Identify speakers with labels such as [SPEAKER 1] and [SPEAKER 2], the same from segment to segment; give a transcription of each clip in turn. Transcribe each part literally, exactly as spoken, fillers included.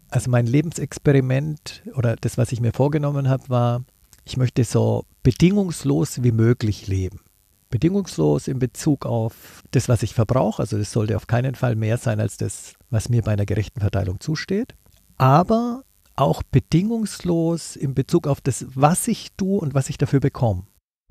[SPEAKER 1] Also mein Lebensexperiment oder das, was ich mir vorgenommen habe, war, ich möchte so bedingungslos wie möglich leben. Bedingungslos in Bezug auf das, was ich verbrauche. Also das sollte auf keinen Fall mehr sein als das, was mir bei einer gerechten Verteilung zusteht. Aber auch bedingungslos in Bezug auf das, was ich tue und was ich dafür bekomme.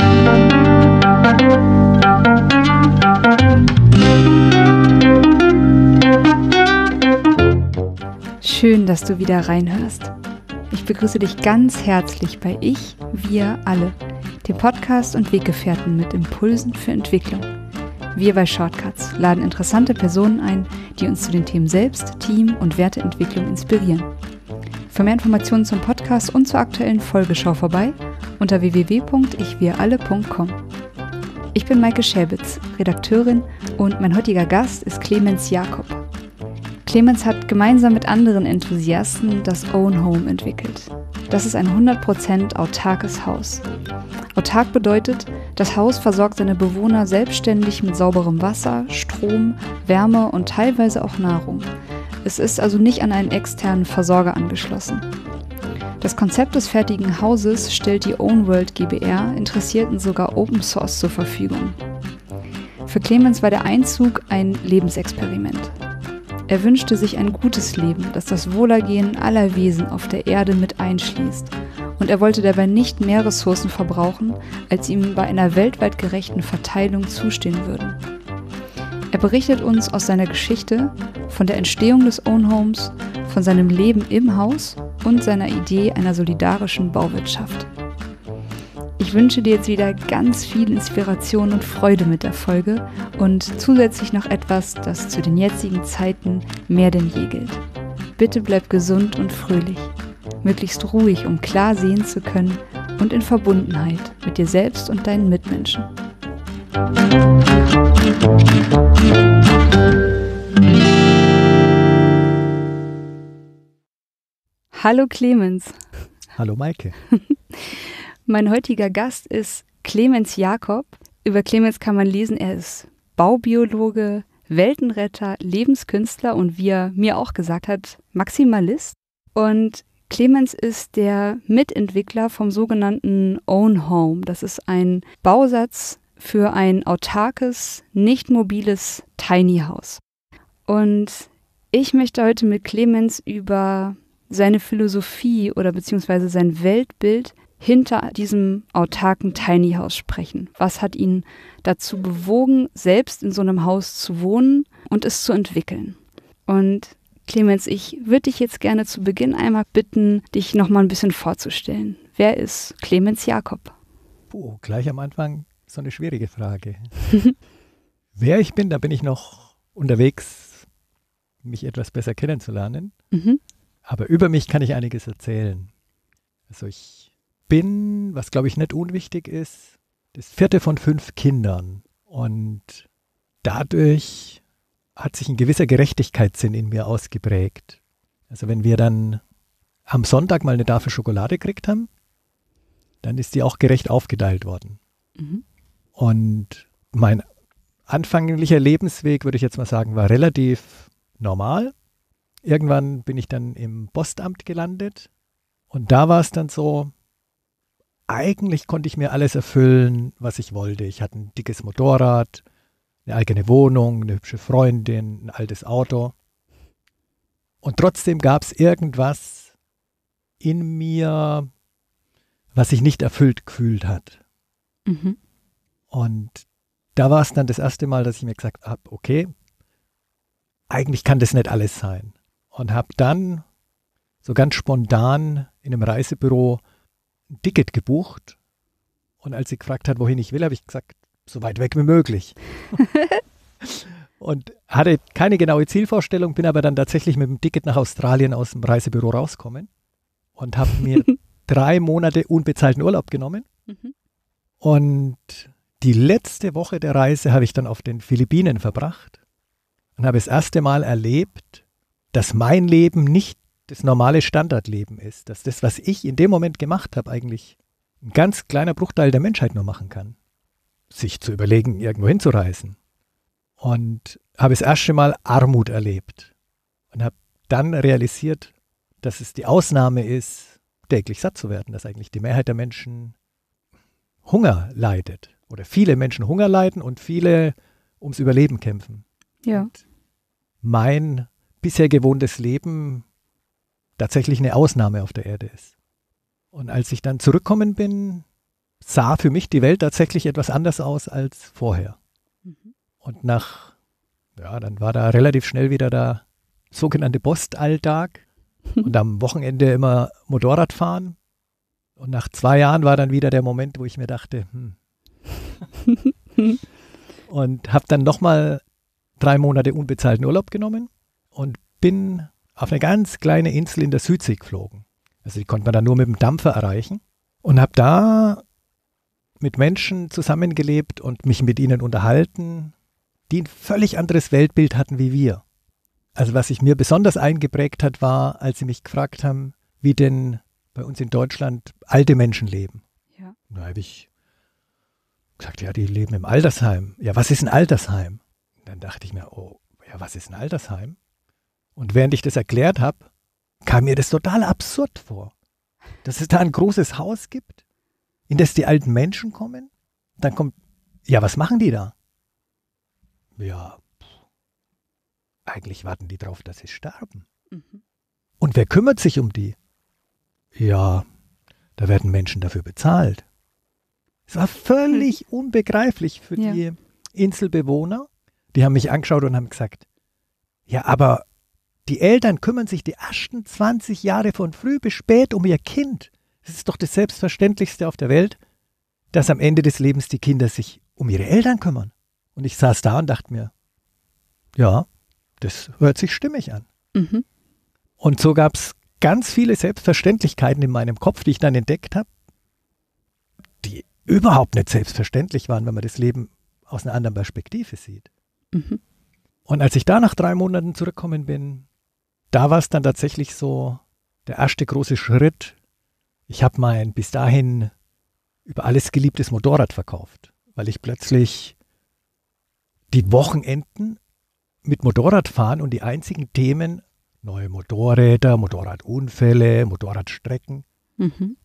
[SPEAKER 2] Schön, dass du wieder reinhörst. Ich begrüße dich ganz herzlich bei Ich, Wir, Alle, dem Podcast und Weggefährten mit Impulsen für Entwicklung. Wir bei Shortcuts laden interessante Personen ein, die uns zu den Themen Selbst-, Team- und Werteentwicklung inspirieren. Für mehr Informationen zum Podcast und zur aktuellen Folge schau vorbei unter w w w punkt ich wir alle punkt com. Ich bin Maike Schäbitz, Redakteurin, und mein heutiger Gast ist Clemens Jakob. Clemens hat gemeinsam mit anderen Enthusiasten das Own Home entwickelt. Das ist ein hundert Prozent autarkes Haus. Autark bedeutet, das Haus versorgt seine Bewohner selbstständig mit sauberem Wasser, Strom, Wärme und teilweise auch Nahrung. Es ist also nicht an einen externen Versorger angeschlossen. Das Konzept des fertigen Hauses stellt die Own World GbR Interessierten sogar Open Source zur Verfügung. Für Clemens war der Einzug ein Lebensexperiment. Er wünschte sich ein gutes Leben, das das Wohlergehen aller Wesen auf der Erde mit einschließt. Und er wollte dabei nicht mehr Ressourcen verbrauchen, als ihm bei einer weltweit gerechten Verteilung zustehen würden. Er berichtet uns aus seiner Geschichte, von der Entstehung des Own Homes, von seinem Leben im Haus und seiner Idee einer solidarischen Bauwirtschaft. Ich wünsche dir jetzt wieder ganz viel Inspiration und Freude mit der Folge und zusätzlich noch etwas, das zu den jetzigen Zeiten mehr denn je gilt. Bitte bleib gesund und fröhlich, möglichst ruhig, um klar sehen zu können und in Verbundenheit mit dir selbst und deinen Mitmenschen. Hallo Clemens.
[SPEAKER 1] Hallo Maike.
[SPEAKER 2] Mein heutiger Gast ist Clemens Jakob. Über Clemens kann man lesen, er ist Baubiologe, Weltenretter, Lebenskünstler und wie er mir auch gesagt hat, Maximalist. Und Clemens ist der Mitentwickler vom sogenannten Own Home. Das ist ein Bausatz für ein autarkes, nicht mobiles Tiny House. Und ich möchte heute mit Clemens über seine Philosophie oder beziehungsweise sein Weltbild hinter diesem autarken Tiny House sprechen. Was hat ihn dazu bewogen, selbst in so einem Haus zu wohnen und es zu entwickeln? Und Clemens, ich würde dich jetzt gerne zu Beginn einmal bitten, dich nochmal ein bisschen vorzustellen. Wer ist Clemens Jakob?
[SPEAKER 1] Puh, gleich am Anfang so eine schwierige Frage. Wer ich bin, da bin ich noch unterwegs, mich etwas besser kennenzulernen.
[SPEAKER 2] Mhm.
[SPEAKER 1] Aber über mich kann ich einiges erzählen. Also ich bin, was glaube ich nicht unwichtig ist, das vierte von fünf Kindern. Und dadurch hat sich ein gewisser Gerechtigkeitssinn in mir ausgeprägt. Also wenn wir dann am Sonntag mal eine Tafel Schokolade gekriegt haben, dann ist die auch gerecht aufgeteilt worden.
[SPEAKER 2] Mhm.
[SPEAKER 1] Und mein anfänglicher Lebensweg, würde ich jetzt mal sagen, war relativ normal. Irgendwann bin ich dann im Postamt gelandet und da war es dann so, eigentlich konnte ich mir alles erfüllen, was ich wollte. Ich hatte ein dickes Motorrad, eine eigene Wohnung, eine hübsche Freundin, ein altes Auto. Und trotzdem gab es irgendwas in mir, was sich nicht erfüllt gefühlt hat.
[SPEAKER 2] Mhm.
[SPEAKER 1] Und da war es dann das erste Mal, dass ich mir gesagt habe, okay, eigentlich kann das nicht alles sein. Und habe dann so ganz spontan in einem Reisebüro ein Ticket gebucht. Und als sie gefragt hat, wohin ich will, habe ich gesagt, so weit weg wie möglich. Und hatte keine genaue Zielvorstellung, bin aber dann tatsächlich mit dem Ticket nach Australien aus dem Reisebüro rausgekommen und habe mir drei Monate unbezahlten Urlaub genommen.
[SPEAKER 2] Mhm.
[SPEAKER 1] Und die letzte Woche der Reise habe ich dann auf den Philippinen verbracht und habe das erste Mal erlebt, dass mein Leben nicht das normale Standardleben ist, dass das, was ich in dem Moment gemacht habe, eigentlich ein ganz kleiner Bruchteil der Menschheit nur machen kann. Sich zu überlegen, irgendwo hinzureisen. Und habe das erste Mal Armut erlebt und habe dann realisiert, dass es die Ausnahme ist, täglich satt zu werden, dass eigentlich die Mehrheit der Menschen Hunger leidet oder viele Menschen Hunger leiden und viele ums Überleben kämpfen.
[SPEAKER 2] Ja.
[SPEAKER 1] Und mein bisher gewohntes Leben tatsächlich eine Ausnahme auf der Erde ist. Und als ich dann zurückgekommen bin, sah für mich die Welt tatsächlich etwas anders aus als vorher.
[SPEAKER 2] Mhm.
[SPEAKER 1] Und nach, ja, dann war da relativ schnell wieder der sogenannte Postalltag und am Wochenende immer Motorrad fahren. Und nach zwei Jahren war dann wieder der Moment, wo ich mir dachte, hm. Und habe dann nochmal drei Monate unbezahlten Urlaub genommen und bin auf eine ganz kleine Insel in der Südsee geflogen. Also die konnte man dann nur mit dem Dampfer erreichen. Und habe da mit Menschen zusammengelebt und mich mit ihnen unterhalten, die ein völlig anderes Weltbild hatten wie wir. Also was sich mir besonders eingeprägt hat, war, als sie mich gefragt haben, wie denn bei uns in Deutschland alte Menschen leben.
[SPEAKER 2] Ja.
[SPEAKER 1] Da habe ich gesagt, ja, die leben im Altersheim. Ja, was ist ein Altersheim? Und dann dachte ich mir, oh, ja, was ist ein Altersheim? Und während ich das erklärt habe, kam mir das total absurd vor, dass es da ein großes Haus gibt, in das die alten Menschen kommen. Dann kommt, ja, was machen die da? Ja, eigentlich warten die drauf, dass sie sterben.
[SPEAKER 2] Mhm.
[SPEAKER 1] Und wer kümmert sich um die? Ja, da werden Menschen dafür bezahlt. Es war völlig mhm. unbegreiflich für
[SPEAKER 2] ja.
[SPEAKER 1] die Inselbewohner. Die haben mich angeschaut und haben gesagt, ja, aber die Eltern kümmern sich die ersten zwanzig Jahre von früh bis spät um ihr Kind. Es ist doch das Selbstverständlichste auf der Welt, dass am Ende des Lebens die Kinder sich um ihre Eltern kümmern. Und ich saß da und dachte mir, ja, das hört sich stimmig an.
[SPEAKER 2] Mhm.
[SPEAKER 1] Und so gab es ganz viele Selbstverständlichkeiten in meinem Kopf, die ich dann entdeckt habe, die überhaupt nicht selbstverständlich waren, wenn man das Leben aus einer anderen Perspektive sieht.
[SPEAKER 2] Mhm.
[SPEAKER 1] Und als ich da nach drei Monaten zurückgekommen bin, da war es dann tatsächlich so der erste große Schritt. Ich habe mein bis dahin über alles geliebtes Motorrad verkauft, weil ich plötzlich die Wochenenden mit Motorradfahren und die einzigen Themen, neue Motorräder, Motorradunfälle, Motorradstrecken.
[SPEAKER 2] Mhm.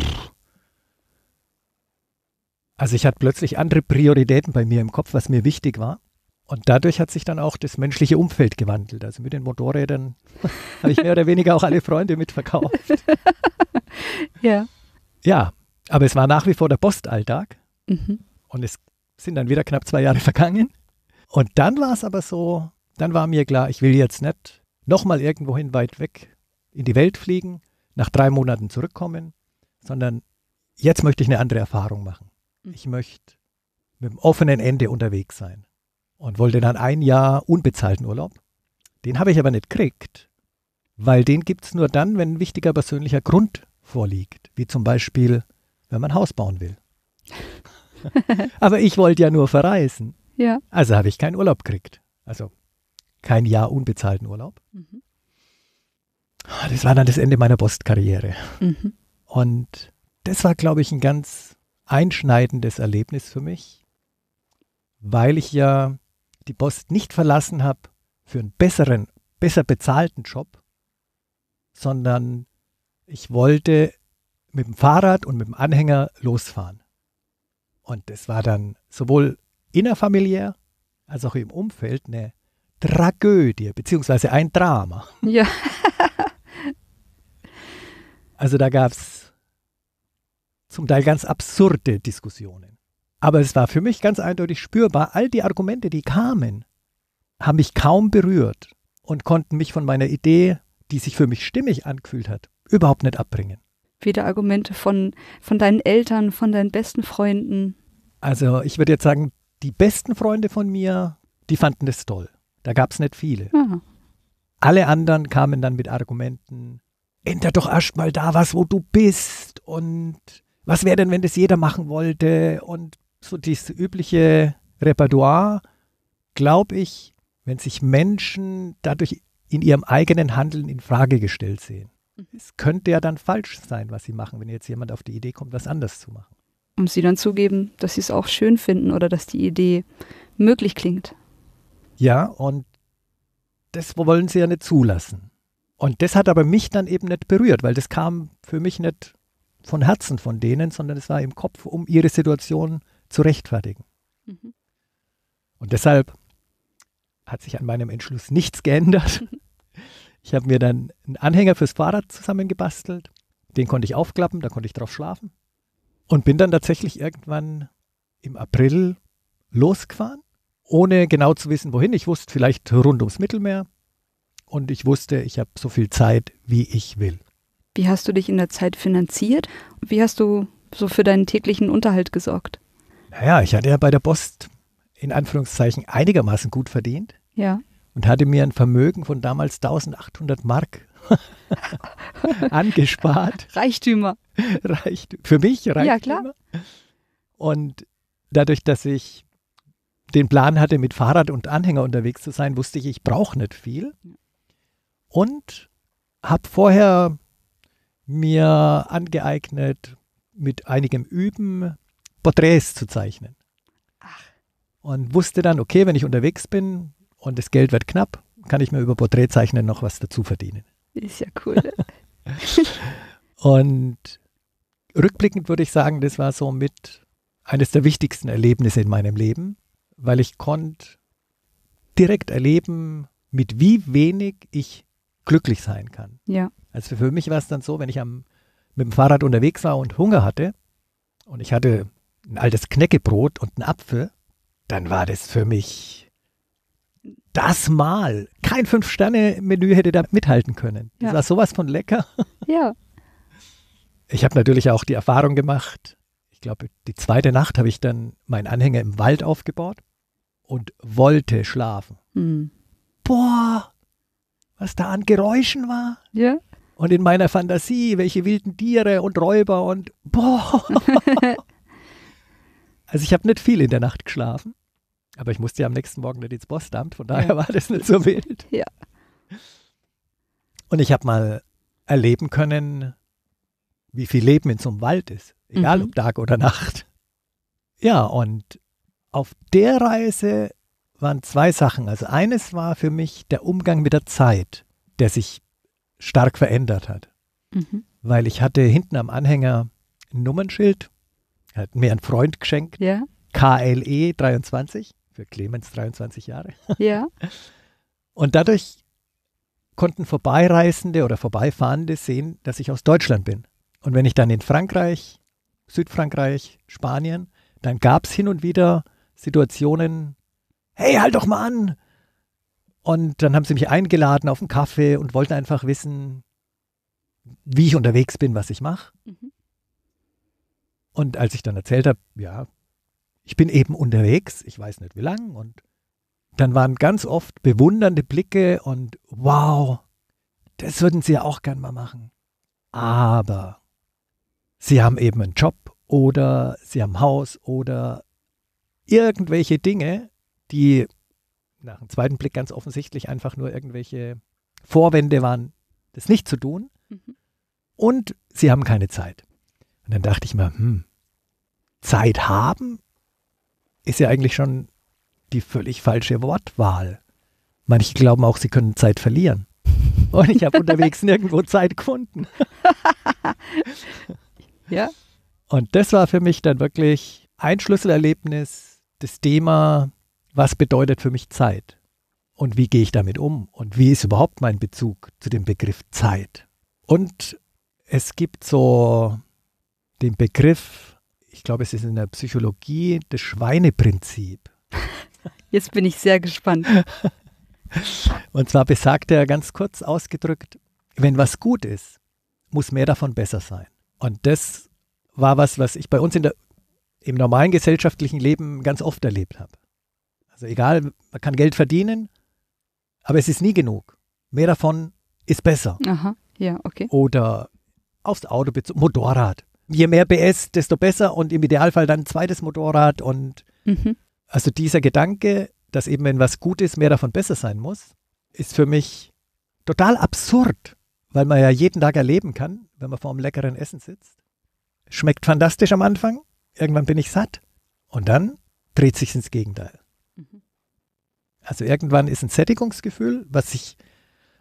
[SPEAKER 1] Also ich hatte plötzlich andere Prioritäten bei mir im Kopf, was mir wichtig war. Und dadurch hat sich dann auch das menschliche Umfeld gewandelt. Also mit den Motorrädern habe ich mehr oder weniger auch alle Freunde mitverkauft.
[SPEAKER 2] Ja.
[SPEAKER 1] Ja, aber es war nach wie vor der Postalltag.
[SPEAKER 2] Mhm.
[SPEAKER 1] Und es sind dann wieder knapp zwei Jahre vergangen. Und dann war es aber so, dann war mir klar, ich will jetzt nicht nochmal irgendwohin weit weg in die Welt fliegen, nach drei Monaten zurückkommen, sondern jetzt möchte ich eine andere Erfahrung machen. Ich möchte mit dem offenen Ende unterwegs sein. Und wollte dann ein Jahr unbezahlten Urlaub. Den habe ich aber nicht gekriegt, weil den gibt es nur dann, wenn ein wichtiger persönlicher Grund vorliegt. Wie zum Beispiel, wenn man ein Haus bauen will. Aber ich wollte ja nur verreisen.
[SPEAKER 2] Ja.
[SPEAKER 1] Also habe ich keinen Urlaub gekriegt. Also kein Jahr unbezahlten Urlaub.
[SPEAKER 2] Mhm.
[SPEAKER 1] Das war dann das Ende meiner Postkarriere.
[SPEAKER 2] Mhm.
[SPEAKER 1] Und das war, glaube ich, ein ganz einschneidendes Erlebnis für mich, weil ich ja die Post nicht verlassen habe für einen besseren, besser bezahlten Job, sondern ich wollte mit dem Fahrrad und mit dem Anhänger losfahren. Und das war dann sowohl innerfamiliär als auch im Umfeld eine Tragödie, beziehungsweise ein Drama.
[SPEAKER 2] Ja.
[SPEAKER 1] Also da gab es zum Teil ganz absurde Diskussionen. Aber es war für mich ganz eindeutig spürbar, all die Argumente, die kamen, haben mich kaum berührt und konnten mich von meiner Idee, die sich für mich stimmig angefühlt hat, überhaupt nicht abbringen.
[SPEAKER 2] Weder Argumente von, von deinen Eltern, von deinen besten Freunden.
[SPEAKER 1] Also ich würde jetzt sagen, die besten Freunde von mir, die fanden das toll. Da gab es nicht viele.
[SPEAKER 2] Aha.
[SPEAKER 1] Alle anderen kamen dann mit Argumenten, änder doch erst mal da was, wo du bist und was wäre denn, wenn das jeder machen wollte und so dieses übliche Repertoire, glaube ich, wenn sich Menschen dadurch in ihrem eigenen Handeln in Frage gestellt sehen. Es könnte ja dann falsch sein, was sie machen, wenn jetzt jemand auf die Idee kommt, was anders zu machen.
[SPEAKER 2] Und sie dann zugeben, dass sie es auch schön finden oder dass die Idee möglich klingt.
[SPEAKER 1] Ja, und das wollen sie ja nicht zulassen. Und das hat aber mich dann eben nicht berührt, weil das kam für mich nicht von Herzen von denen, sondern es war im Kopf, um ihre Situation zu rechtfertigen. Mhm. Und deshalb hat sich an meinem Entschluss nichts geändert. Ich habe mir dann einen Anhänger fürs Fahrrad zusammengebastelt. Den konnte ich aufklappen, da konnte ich drauf schlafen. Und bin dann tatsächlich irgendwann im April losgefahren, ohne genau zu wissen, wohin. Ich wusste vielleicht rund ums Mittelmeer. Und ich wusste, ich habe so viel Zeit, wie ich will.
[SPEAKER 2] Wie hast du dich in der Zeit finanziert? Wie hast du so für deinen täglichen Unterhalt gesorgt?
[SPEAKER 1] Naja, ich hatte ja bei der Post in Anführungszeichen einigermaßen gut verdient.
[SPEAKER 2] Ja.
[SPEAKER 1] Und hatte mir ein Vermögen von damals eintausendachthundert Mark angespart.
[SPEAKER 2] Reichtümer.
[SPEAKER 1] Reicht, für mich Reichtümer.
[SPEAKER 2] Ja, klar.
[SPEAKER 1] Und dadurch, dass ich den Plan hatte, mit Fahrrad und Anhänger unterwegs zu sein, wusste ich, ich brauche nicht viel. Und habe vorher mir angeeignet, mit einigem Üben Porträts zu zeichnen.
[SPEAKER 2] Ach.
[SPEAKER 1] Und wusste dann, okay, wenn ich unterwegs bin und das Geld wird knapp, kann ich mir über Porträtzeichnen noch was dazu verdienen.
[SPEAKER 2] Ist ja cool.
[SPEAKER 1] Und rückblickend würde ich sagen, das war so mit eines der wichtigsten Erlebnisse in meinem Leben, weil ich konnte direkt erleben, mit wie wenig ich glücklich sein kann.
[SPEAKER 2] Ja.
[SPEAKER 1] Also für mich war es dann so, wenn ich am, mit dem Fahrrad unterwegs war und Hunger hatte und ich hatte ein altes Knäckebrot und einen Apfel, dann war das für mich das Mahl. Kein Fünf-Sterne-Menü hätte da mithalten können. Das
[SPEAKER 2] Ja.
[SPEAKER 1] war sowas von lecker.
[SPEAKER 2] Ja.
[SPEAKER 1] Ich habe natürlich auch die Erfahrung gemacht, ich glaube, die zweite Nacht habe ich dann meinen Anhänger im Wald aufgebaut und wollte schlafen.
[SPEAKER 2] Hm.
[SPEAKER 1] Boah, was da an Geräuschen war.
[SPEAKER 2] Ja.
[SPEAKER 1] Und in meiner Fantasie, welche wilden Tiere und Räuber und boah. Also ich habe nicht viel in der Nacht geschlafen, aber ich musste ja am nächsten Morgen nicht ins Postamt, von daher
[SPEAKER 2] Ja.
[SPEAKER 1] war das nicht so wild.
[SPEAKER 2] Ja.
[SPEAKER 1] Und ich habe mal erleben können, wie viel Leben in so einem Wald ist, egal
[SPEAKER 2] Mhm.
[SPEAKER 1] ob Tag oder Nacht. Ja, und auf der Reise waren zwei Sachen. Also eines war für mich der Umgang mit der Zeit, der sich stark verändert hat.
[SPEAKER 2] Mhm.
[SPEAKER 1] Weil ich hatte hinten am Anhänger ein Nummernschild, hat mir ein Freund geschenkt,
[SPEAKER 2] Ja.
[SPEAKER 1] K L E dreiundzwanzig, für Clemens dreiundzwanzig Jahre.
[SPEAKER 2] Ja.
[SPEAKER 1] Und dadurch konnten Vorbeireisende oder Vorbeifahrende sehen, dass ich aus Deutschland bin. Und wenn ich dann in Frankreich, Südfrankreich, Spanien, dann gab es hin und wieder Situationen, hey, halt doch mal an! Und dann haben sie mich eingeladen auf einen Kaffee und wollten einfach wissen, wie ich unterwegs bin, was ich mache.
[SPEAKER 2] Mhm.
[SPEAKER 1] Und als ich dann erzählt habe, ja, ich bin eben unterwegs, ich weiß nicht wie lang, und dann waren ganz oft bewundernde Blicke und wow, das würden sie ja auch gern mal machen. Aber sie haben eben einen Job oder sie haben ein Haus oder irgendwelche Dinge, die nach dem zweiten Blick ganz offensichtlich einfach nur irgendwelche Vorwände waren, das nicht zu tun.
[SPEAKER 2] Mhm.
[SPEAKER 1] Und sie haben keine Zeit. Und dann dachte ich mir, hm, Zeit haben ist ja eigentlich schon die völlig falsche Wortwahl. Manche glauben auch, sie können Zeit verlieren. Und ich habe unterwegs nirgendwo Zeit gefunden.
[SPEAKER 2] Ja.
[SPEAKER 1] Und das war für mich dann wirklich ein Schlüsselerlebnis, das Thema, was bedeutet für mich Zeit? Und wie gehe ich damit um? Und wie ist überhaupt mein Bezug zu dem Begriff Zeit? Und es gibt so den Begriff, ich glaube, es ist in der Psychologie, das Schweineprinzip.
[SPEAKER 2] Jetzt bin ich sehr gespannt.
[SPEAKER 1] Und zwar besagt er ganz kurz ausgedrückt, wenn was gut ist, muss mehr davon besser sein. Und das war was, was ich bei uns in der, im normalen gesellschaftlichen Leben ganz oft erlebt habe. Also egal, man kann Geld verdienen, aber es ist nie genug. Mehr davon ist besser.
[SPEAKER 2] Aha, ja, okay.
[SPEAKER 1] Oder aufs Auto bezogen, Motorrad. Je mehr P S, desto besser und im Idealfall dann ein zweites Motorrad. Und
[SPEAKER 2] Mhm.
[SPEAKER 1] also dieser Gedanke, dass eben wenn was gut ist, mehr davon besser sein muss, ist für mich total absurd, weil man ja jeden Tag erleben kann, wenn man vor einem leckeren Essen sitzt. Schmeckt fantastisch am Anfang, irgendwann bin ich satt und dann dreht sich ins Gegenteil.
[SPEAKER 2] Mhm.
[SPEAKER 1] Also irgendwann ist ein Sättigungsgefühl, was sich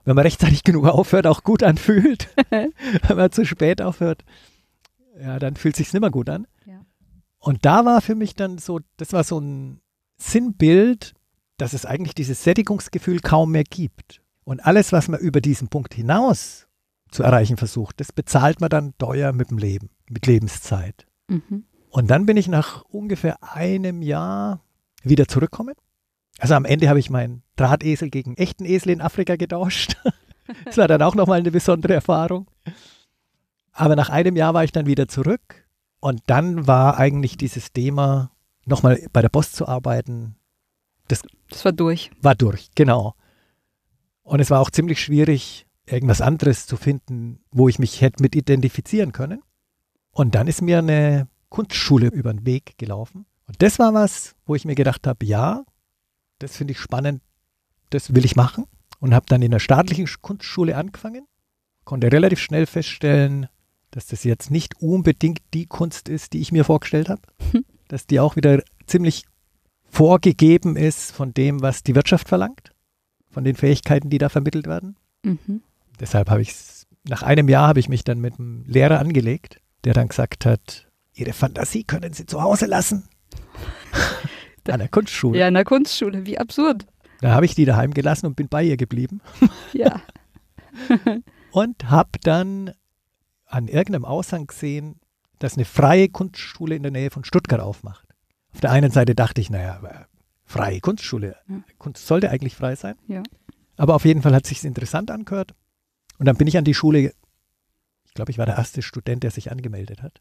[SPEAKER 1] wenn man rechtzeitig genug aufhört, auch gut anfühlt. Wenn man zu spät aufhört, ja, dann fühlt es sich nicht mehr gut an.
[SPEAKER 2] Ja.
[SPEAKER 1] Und da war für mich dann so, das war so ein Sinnbild, dass es eigentlich dieses Sättigungsgefühl kaum mehr gibt. Und alles, was man über diesen Punkt hinaus zu erreichen versucht, das bezahlt man dann teuer mit dem Leben, mit Lebenszeit.
[SPEAKER 2] Mhm.
[SPEAKER 1] Und dann bin ich nach ungefähr einem Jahr wieder zurückgekommen. Also am Ende habe ich meinen Drahtesel gegen echten Esel in Afrika getauscht. Das war dann auch nochmal eine besondere Erfahrung. Aber nach einem Jahr war ich dann wieder zurück. Und dann war eigentlich dieses Thema, nochmal bei der Post zu arbeiten, das,
[SPEAKER 2] das war durch.
[SPEAKER 1] War durch, genau. Und es war auch ziemlich schwierig, irgendwas anderes zu finden, wo ich mich hätte mit identifizieren können. Und dann ist mir eine Kunstschule über den Weg gelaufen. Und das war was, wo ich mir gedacht habe, ja, das finde ich spannend, das will ich machen. Und habe dann in der staatlichen Kunstschule angefangen, konnte relativ schnell feststellen, dass das jetzt nicht unbedingt die Kunst ist, die ich mir vorgestellt habe. Dass die auch wieder ziemlich vorgegeben ist von dem, was die Wirtschaft verlangt, von den Fähigkeiten, die da vermittelt werden.
[SPEAKER 2] Mhm.
[SPEAKER 1] Deshalb habe ich es, nach einem Jahr habe ich mich dann mit einem Lehrer angelegt, der dann gesagt hat, Ihre Fantasie können Sie zu Hause lassen. An der Kunstschule.
[SPEAKER 2] Ja, an der Kunstschule, wie absurd.
[SPEAKER 1] Da habe ich die daheim gelassen und bin bei ihr geblieben.
[SPEAKER 2] Ja.
[SPEAKER 1] Und habe dann an irgendeinem Aushang gesehen, dass eine freie Kunstschule in der Nähe von Stuttgart aufmacht. Auf der einen Seite dachte ich, naja, freie Kunstschule,
[SPEAKER 2] ja.
[SPEAKER 1] Kunst sollte eigentlich frei sein.
[SPEAKER 2] Ja.
[SPEAKER 1] Aber auf jeden Fall hat es sich interessant angehört. Und dann bin ich an die Schule, ich glaube, ich war der erste Student, der sich angemeldet hat.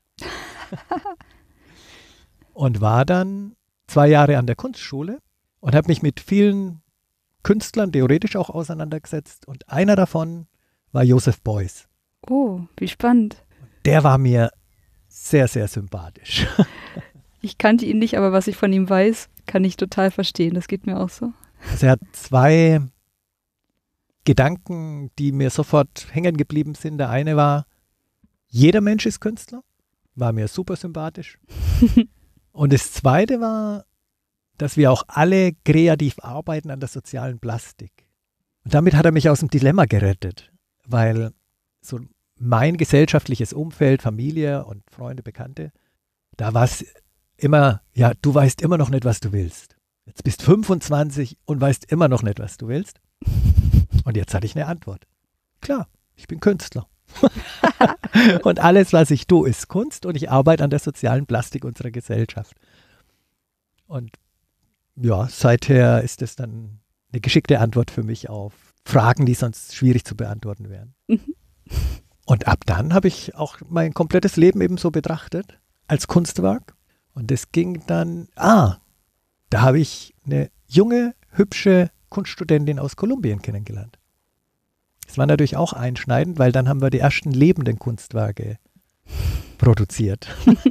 [SPEAKER 1] Und war dann zwei Jahre an der Kunstschule und habe mich mit vielen Künstlern theoretisch auch auseinandergesetzt. Und einer davon war Joseph Beuys.
[SPEAKER 2] Oh, wie spannend.
[SPEAKER 1] Der war mir sehr, sehr sympathisch.
[SPEAKER 2] Ich kannte ihn nicht, aber was ich von ihm weiß, kann ich total verstehen. Das geht mir auch so.
[SPEAKER 1] Also er hat zwei Gedanken, die mir sofort hängen geblieben sind. Der eine war, jeder Mensch ist Künstler. War mir super sympathisch. Und das zweite war, dass wir auch alle kreativ arbeiten an der sozialen Plastik. Und damit hat er mich aus dem Dilemma gerettet, weil so mein gesellschaftliches Umfeld, Familie und Freunde, Bekannte, da war es immer, ja, du weißt immer noch nicht, was du willst. Jetzt bist fünfundzwanzig und weißt immer noch nicht, was du willst. Und jetzt hatte ich eine Antwort. Klar, ich bin Künstler. Und alles, was ich tue, ist Kunst und ich arbeite an der sozialen Plastik unserer Gesellschaft. Und ja, seither ist das dann eine geschickte Antwort für mich auf Fragen, die sonst schwierig zu beantworten wären. Mhm. Und ab dann habe ich auch mein komplettes Leben eben so betrachtet, als Kunstwerk. Und das ging dann, ah, da habe ich eine junge, hübsche Kunststudentin aus Kolumbien kennengelernt. Das war natürlich auch einschneidend, weil dann haben wir die ersten lebenden Kunstwerke produziert.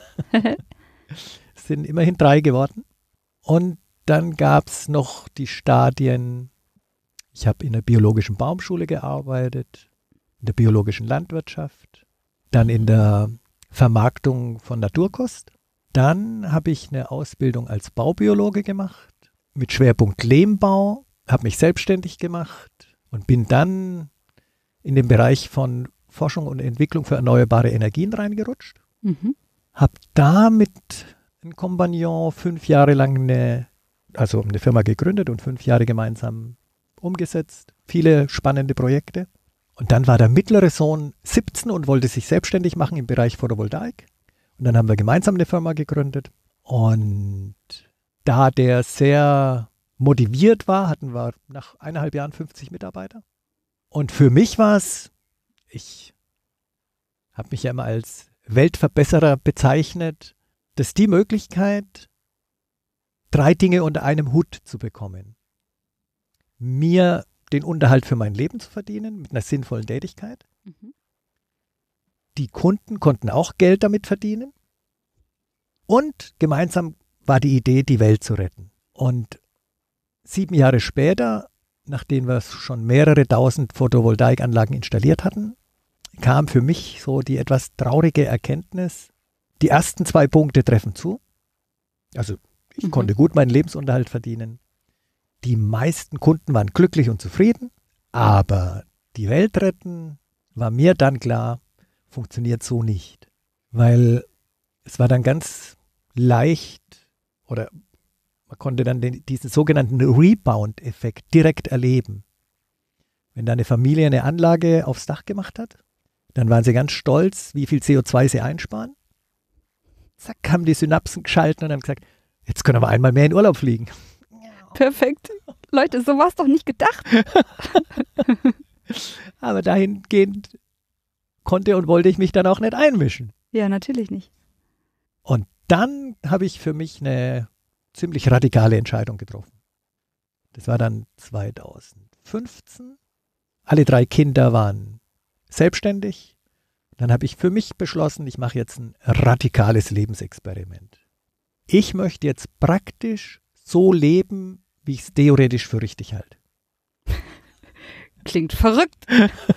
[SPEAKER 1] Es sind immerhin drei geworden. Und dann gab es noch die Stadien, ich habe in der biologischen Baumschule gearbeitet, in der biologischen Landwirtschaft, dann in der Vermarktung von Naturkost. Dann habe ich eine Ausbildung als Baubiologe gemacht, mit Schwerpunkt Lehmbau, habe mich selbstständig gemacht und bin dann in den Bereich von Forschung und Entwicklung für erneuerbare Energien reingerutscht. Mhm. Habe da mit einem Kompagnon fünf Jahre lang eine, also eine Firma gegründet und fünf Jahre gemeinsam umgesetzt. Viele spannende Projekte. Und dann war der mittlere Sohn siebzehn und wollte sich selbstständig machen im Bereich Photovoltaik. Und dann haben wir gemeinsam eine Firma gegründet. Und da der sehr motiviert war, hatten wir nach eineinhalb Jahren fünfzig Mitarbeiter. Und für mich war es, ich habe mich ja immer als Weltverbesserer bezeichnet, dass die Möglichkeit, drei Dinge unter einem Hut zu bekommen. Mir den Unterhalt für mein Leben zu verdienen mit einer sinnvollen Tätigkeit. Mhm. Die Kunden konnten auch Geld damit verdienen. Und gemeinsam war die Idee, die Welt zu retten. Und sieben Jahre später, nachdem wir schon mehrere tausend Photovoltaikanlagen installiert hatten, kam für mich so die etwas traurige Erkenntnis, die ersten zwei Punkte treffen zu. Also ich mhm. konnte gut meinen Lebensunterhalt verdienen. Die meisten Kunden waren glücklich und zufrieden, aber die Welt retten, war mir dann klar, funktioniert so nicht. Weil es war dann ganz leicht oder man konnte dann den, diesen sogenannten Rebound-Effekt direkt erleben. Wenn da eine Familie eine Anlage aufs Dach gemacht hat, dann waren sie ganz stolz, wie viel C O zwei sie einsparen. Zack, haben die Synapsen geschalten und haben gesagt, jetzt können wir einmal mehr in Urlaub fliegen.
[SPEAKER 2] Perfekt. Leute, so war es doch nicht gedacht.
[SPEAKER 1] Aber dahingehend konnte und wollte ich mich dann auch nicht einmischen.
[SPEAKER 2] Ja, natürlich nicht.
[SPEAKER 1] Und dann habe ich für mich eine ziemlich radikale Entscheidung getroffen. Das war dann zweitausendfünfzehn. Alle drei Kinder waren selbstständig. Dann habe ich für mich beschlossen, ich mache jetzt ein radikales Lebensexperiment. Ich möchte jetzt praktisch so leben, wie ich es theoretisch für richtig halte.
[SPEAKER 2] Klingt verrückt.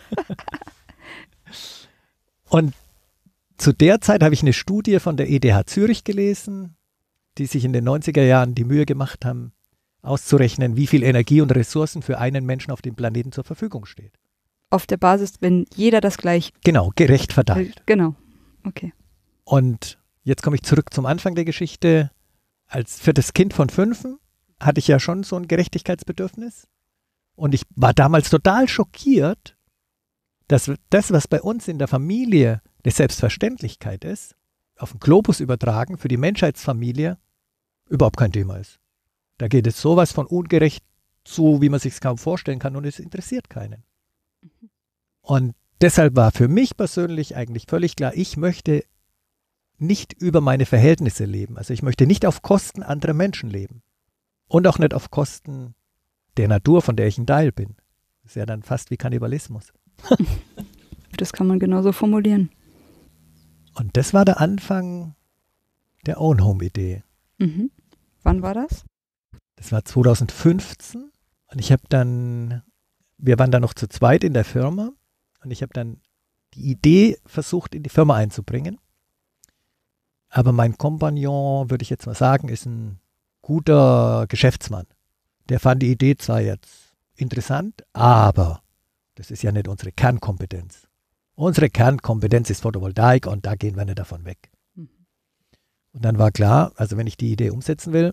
[SPEAKER 1] Und zu der Zeit habe ich eine Studie von der E T H Zürich gelesen, die sich in den neunziger Jahren die Mühe gemacht haben, auszurechnen, wie viel Energie und Ressourcen für einen Menschen auf dem Planeten zur Verfügung steht.
[SPEAKER 2] Auf der Basis, wenn jeder das gleich...
[SPEAKER 1] Genau, gerecht verteilt.
[SPEAKER 2] Genau, okay.
[SPEAKER 1] Und jetzt komme ich zurück zum Anfang der Geschichte. Als viertes Kind von fünfen hatte ich ja schon so ein Gerechtigkeitsbedürfnis. Und ich war damals total schockiert, dass das, was bei uns in der Familie eine Selbstverständlichkeit ist, auf den Globus übertragen für die Menschheitsfamilie überhaupt kein Thema ist. Da geht es sowas von ungerecht zu, wie man sich es kaum vorstellen kann, und es interessiert keinen. Mhm. Und deshalb war für mich persönlich eigentlich völlig klar, ich möchte nicht über meine Verhältnisse leben. Also ich möchte nicht auf Kosten anderer Menschen leben. Und auch nicht auf Kosten der Natur, von der ich ein Teil bin. Das ist ja dann fast wie Kannibalismus.
[SPEAKER 2] Das kann man genauso formulieren.
[SPEAKER 1] Und das war der Anfang der Own Home Idee.
[SPEAKER 2] Mhm. Wann war das?
[SPEAKER 1] Das war zweitausendfünfzehn. Und ich habe dann, wir waren dann noch zu zweit in der Firma. Und ich habe dann die Idee versucht, in die Firma einzubringen. Aber mein Kompagnon, würde ich jetzt mal sagen, ist ein guter Geschäftsmann. Der fand die Idee zwar jetzt interessant, aber das ist ja nicht unsere Kernkompetenz. Unsere Kernkompetenz ist Photovoltaik und da gehen wir nicht davon weg. Mhm. Und dann war klar, also wenn ich die Idee umsetzen will,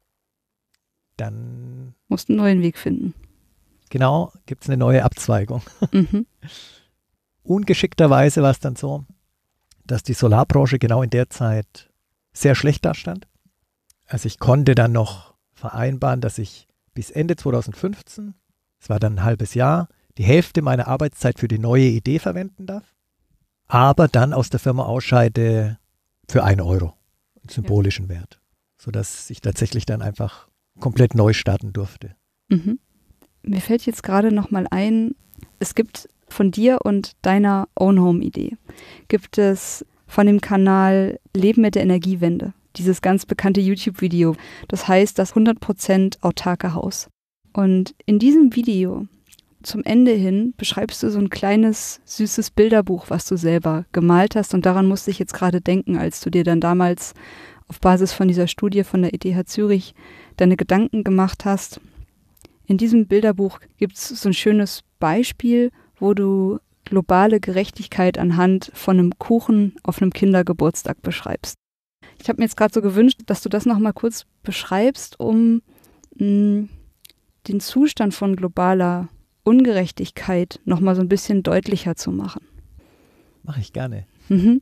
[SPEAKER 1] dann...
[SPEAKER 2] Musst einen neuen Weg finden.
[SPEAKER 1] Genau, gibt es eine neue Abzweigung.
[SPEAKER 2] Mhm.
[SPEAKER 1] Ungeschickterweise war es dann so, dass die Solarbranche genau in der Zeit sehr schlecht dastand. Also ich konnte dann noch vereinbaren, dass ich bis Ende zweitausendfünfzehn, das war dann ein halbes Jahr, die Hälfte meiner Arbeitszeit für die neue Idee verwenden darf, aber dann aus der Firma ausscheide für einen Euro, einen symbolischen ja. Wert, sodass ich tatsächlich dann einfach komplett neu starten durfte.
[SPEAKER 2] Mhm. Mir fällt jetzt gerade noch mal ein, es gibt von dir und deiner Own Home Idee, gibt es von dem Kanal Leben mit der Energiewende, dieses ganz bekannte YouTube-Video, das heißt das hundert Prozent autarke Haus. Und in diesem Video zum Ende hin beschreibst du so ein kleines, süßes Bilderbuch, was du selber gemalt hast. Und daran musste ich jetzt gerade denken, als du dir dann damals auf Basis von dieser Studie von der E T H Zürich deine Gedanken gemacht hast. In diesem Bilderbuch gibt es so ein schönes Beispiel, wo du globale Gerechtigkeit anhand von einem Kuchen auf einem Kindergeburtstag beschreibst. Ich habe mir jetzt gerade so gewünscht, dass du das nochmal kurz beschreibst, um mh, den Zustand von globaler Ungerechtigkeit nochmal so ein bisschen deutlicher zu machen.
[SPEAKER 1] Mache ich gerne.
[SPEAKER 2] Mhm.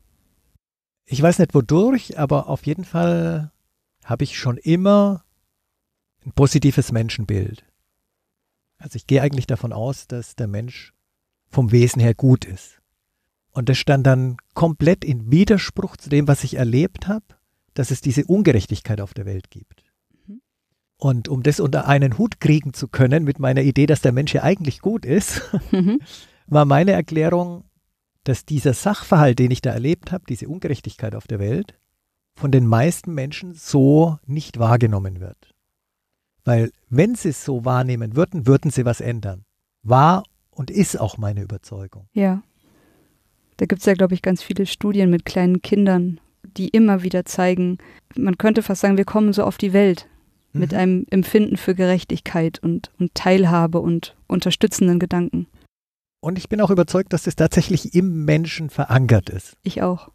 [SPEAKER 1] Ich weiß nicht wodurch, aber auf jeden Fall habe ich schon immer ein positives Menschenbild. Also ich gehe eigentlich davon aus, dass der Mensch vom Wesen her gut ist. Und das stand dann komplett in Widerspruch zu dem, was ich erlebt habe, dass es diese Ungerechtigkeit auf der Welt gibt. Mhm. Und um das unter einen Hut kriegen zu können mit meiner Idee, dass der Mensch ja eigentlich gut ist, mhm. war meine Erklärung, dass dieser Sachverhalt, den ich da erlebt habe, diese Ungerechtigkeit auf der Welt, von den meisten Menschen so nicht wahrgenommen wird. Weil wenn sie es so wahrnehmen würden, würden sie was ändern. War und ist auch meine Überzeugung.
[SPEAKER 2] Ja. Da gibt es ja, glaube ich, ganz viele Studien mit kleinen Kindern, die immer wieder zeigen, man könnte fast sagen, wir kommen so auf die Welt mhm. mit einem Empfinden für Gerechtigkeit und, und Teilhabe und unterstützenden Gedanken.
[SPEAKER 1] Und ich bin auch überzeugt, dass das tatsächlich im Menschen verankert ist.
[SPEAKER 2] Ich auch.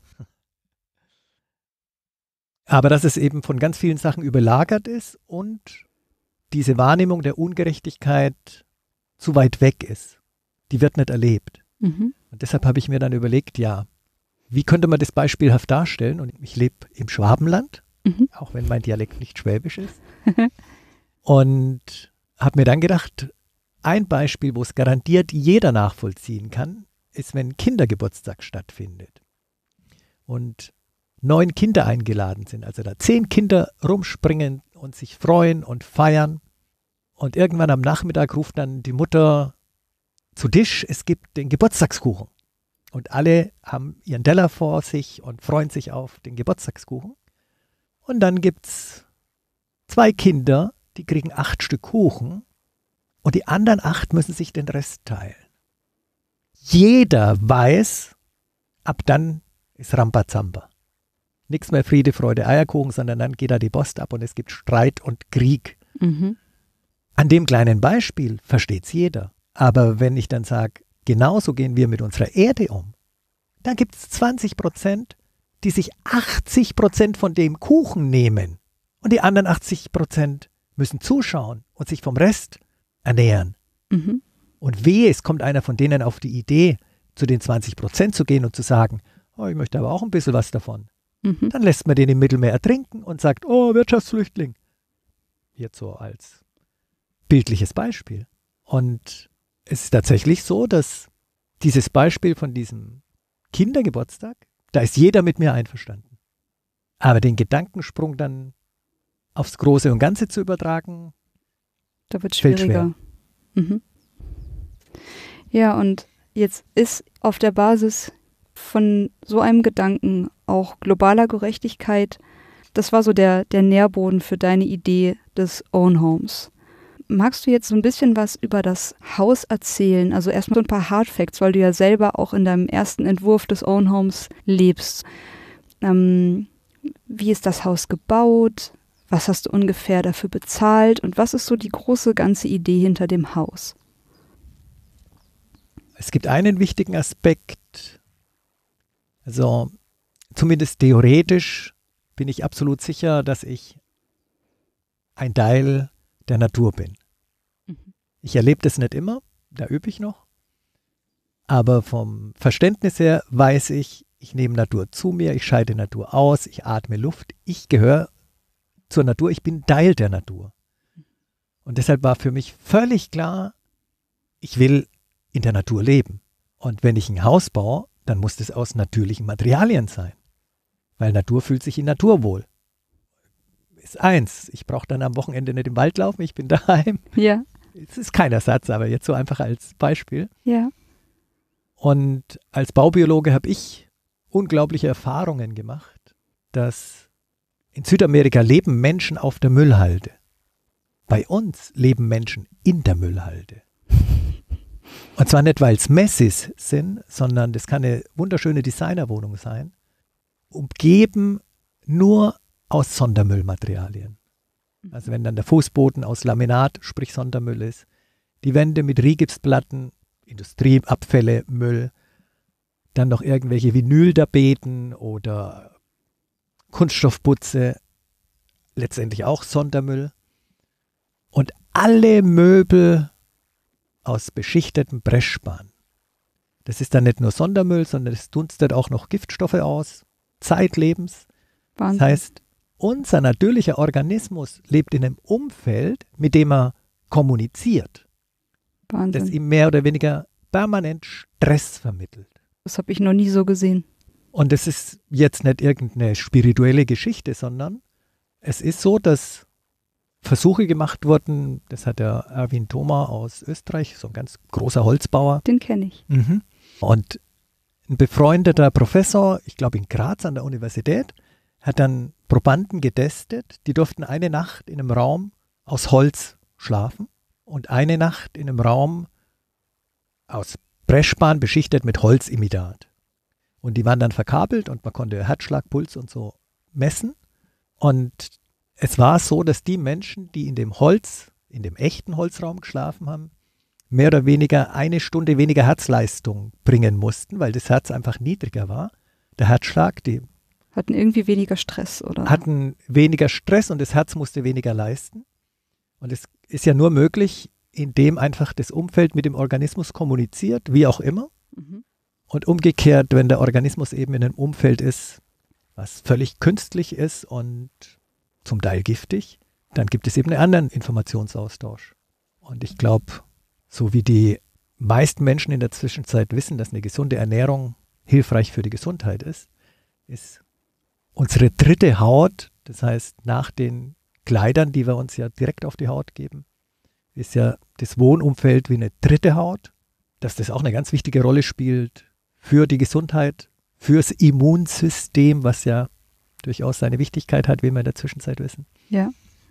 [SPEAKER 1] Aber dass es eben von ganz vielen Sachen überlagert ist und diese Wahrnehmung der Ungerechtigkeit zu weit weg ist. Die wird nicht erlebt.
[SPEAKER 2] Mhm.
[SPEAKER 1] Und deshalb habe ich mir dann überlegt, ja, wie könnte man das beispielhaft darstellen? Und ich lebe im Schwabenland,
[SPEAKER 2] Mhm.
[SPEAKER 1] auch wenn mein Dialekt nicht schwäbisch ist. Und habe mir dann gedacht, ein Beispiel, wo es garantiert jeder nachvollziehen kann, ist, wenn Kindergeburtstag stattfindet. Und neun Kinder eingeladen sind, also da zehn Kinder rumspringen und sich freuen und feiern. Und irgendwann am Nachmittag ruft dann die Mutter zu Tisch, es gibt den Geburtstagskuchen. Und alle haben ihren Teller vor sich und freuen sich auf den Geburtstagskuchen. Und dann gibt es zwei Kinder, die kriegen acht Stück Kuchen und die anderen acht müssen sich den Rest teilen. Jeder weiß, ab dann ist Rambazamba. Nichts mehr Friede, Freude, Eierkuchen, sondern dann geht da die Post ab und es gibt Streit und Krieg.
[SPEAKER 2] Mhm.
[SPEAKER 1] An dem kleinen Beispiel versteht es jeder. Aber wenn ich dann sage, genauso gehen wir mit unserer Erde um, dann gibt es zwanzig Prozent, die sich achtzig Prozent von dem Kuchen nehmen. Und die anderen achtzig Prozent müssen zuschauen und sich vom Rest ernähren.
[SPEAKER 2] Mhm.
[SPEAKER 1] Und wehe, es kommt einer von denen auf die Idee, zu den zwanzig Prozent zu gehen und zu sagen, oh, ich möchte aber auch ein bisschen was davon.
[SPEAKER 2] Mhm.
[SPEAKER 1] Dann lässt man den im Mittelmeer ertrinken und sagt, oh, Wirtschaftsflüchtling. Jetzt so als bildliches Beispiel. Und es ist tatsächlich so, dass dieses Beispiel von diesem Kindergeburtstag, da ist jeder mit mir einverstanden. Aber den Gedankensprung dann aufs Große und Ganze zu übertragen,
[SPEAKER 2] Da wird es
[SPEAKER 1] fällt
[SPEAKER 2] schwieriger. Mhm. Ja, und jetzt ist auf der Basis von so einem Gedanken auch globaler Gerechtigkeit, das war so der, der Nährboden für deine Idee des Own Homes. Magst du jetzt so ein bisschen was über das Haus erzählen? Also erstmal so ein paar Hard Facts, weil du ja selber auch in deinem ersten Entwurf des Own Homes lebst. Ähm, wie ist das Haus gebaut? Was hast du ungefähr dafür bezahlt? Und was ist so die große ganze Idee hinter dem Haus?
[SPEAKER 1] Es gibt einen wichtigen Aspekt, also zumindest theoretisch bin ich absolut sicher, dass ich ein Teil der Natur bin.
[SPEAKER 2] Mhm.
[SPEAKER 1] Ich erlebe das nicht immer, da übe ich noch, aber vom Verständnis her weiß ich, ich nehme Natur zu mir, ich scheide Natur aus, ich atme Luft, ich gehöre zur Natur, ich bin Teil der Natur. Und deshalb war für mich völlig klar, ich will in der Natur leben. Und wenn ich ein Haus baue, dann muss das aus natürlichen Materialien sein. Weil Natur fühlt sich in Natur wohl. Ist eins, ich brauche dann am Wochenende nicht im Wald laufen, ich bin daheim.
[SPEAKER 2] Ja,
[SPEAKER 1] Es ist kein Ersatz, aber jetzt so einfach als Beispiel.
[SPEAKER 2] ja.
[SPEAKER 1] Und als Baubiologe habe ich unglaubliche Erfahrungen gemacht, dass in Südamerika leben Menschen auf der Müllhalde. Bei uns leben Menschen in der Müllhalde. Und zwar nicht, weil es Messis sind, sondern das kann eine wunderschöne Designerwohnung sein, umgeben nur aus Sondermüllmaterialien. Also wenn dann der Fußboden aus Laminat, sprich Sondermüll ist, die Wände mit Rigipsplatten, Industrieabfälle, Müll, dann noch irgendwelche Vinyltapeten oder Kunststoffputze, letztendlich auch Sondermüll. Und alle Möbel aus beschichtetem Pressspan. Das ist dann nicht nur Sondermüll, sondern es dunstet auch noch Giftstoffe aus, zeitlebens.
[SPEAKER 2] Wahnsinn.
[SPEAKER 1] Das heißt, unser natürlicher Organismus lebt in einem Umfeld, mit dem er kommuniziert, das
[SPEAKER 2] Wahnsinn.
[SPEAKER 1] ihm mehr oder weniger permanent Stress vermittelt.
[SPEAKER 2] Das habe ich noch nie so gesehen.
[SPEAKER 1] Und es ist jetzt nicht irgendeine spirituelle Geschichte, sondern es ist so, dass Versuche gemacht wurden, das hat der Erwin Thoma aus Österreich, so ein ganz großer Holzbauer.
[SPEAKER 2] Den kenne ich.
[SPEAKER 1] Mhm. Und ein befreundeter Professor, ich glaube in Graz an der Universität, hat dann Probanden getestet, die durften eine Nacht in einem Raum aus Holz schlafen und eine Nacht in einem Raum aus Pressspan beschichtet mit Holzimitat. Und die waren dann verkabelt und man konnte Herzschlag, Puls und so messen. Und es war so, dass die Menschen, die in dem Holz, in dem echten Holzraum geschlafen haben, mehr oder weniger eine Stunde weniger Herzleistung bringen mussten, weil das Herz einfach niedriger war. Der Herzschlag, die
[SPEAKER 2] hatten irgendwie weniger Stress, oder?
[SPEAKER 1] Hatten weniger Stress und das Herz musste weniger leisten. Und es ist ja nur möglich, indem einfach das Umfeld mit dem Organismus kommuniziert, wie auch immer.
[SPEAKER 2] Mhm.
[SPEAKER 1] Und umgekehrt, wenn der Organismus eben in einem Umfeld ist, was völlig künstlich ist und zum Teil giftig, dann gibt es eben einen anderen Informationsaustausch. Und ich glaube, so wie die meisten Menschen in der Zwischenzeit wissen, dass eine gesunde Ernährung hilfreich für die Gesundheit ist, ist unsere dritte Haut, das heißt nach den Kleidern, die wir uns ja direkt auf die Haut geben, ist ja das Wohnumfeld wie eine dritte Haut, dass das auch eine ganz wichtige Rolle spielt für die Gesundheit, fürs Immunsystem, was ja durchaus seine Wichtigkeit hat, wie wir in der Zwischenzeit wissen.
[SPEAKER 2] Ja.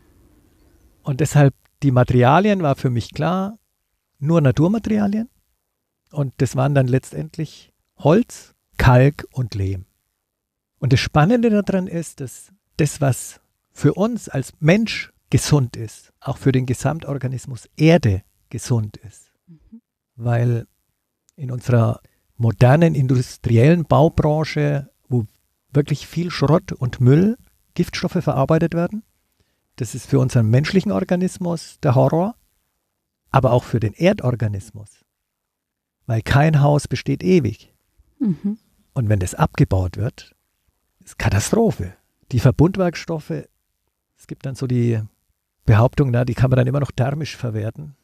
[SPEAKER 1] Und deshalb, die Materialien war für mich klar, nur Naturmaterialien. Und das waren dann letztendlich Holz, Kalk und Lehm. Und das Spannende daran ist, dass das, was für uns als Mensch gesund ist, auch für den Gesamtorganismus Erde gesund ist. Mhm. Weil in unserer modernen industriellen Baubranche, wo wirklich viel Schrott und Müll, Giftstoffe verarbeitet werden, das ist für unseren menschlichen Organismus der Horror, aber auch für den Erdorganismus. Weil kein Haus besteht ewig. Mhm. Und wenn das abgebaut wird, ist Katastrophe. Die Verbundwerkstoffe, es gibt dann so die Behauptung, na, die kann man dann immer noch thermisch verwerten,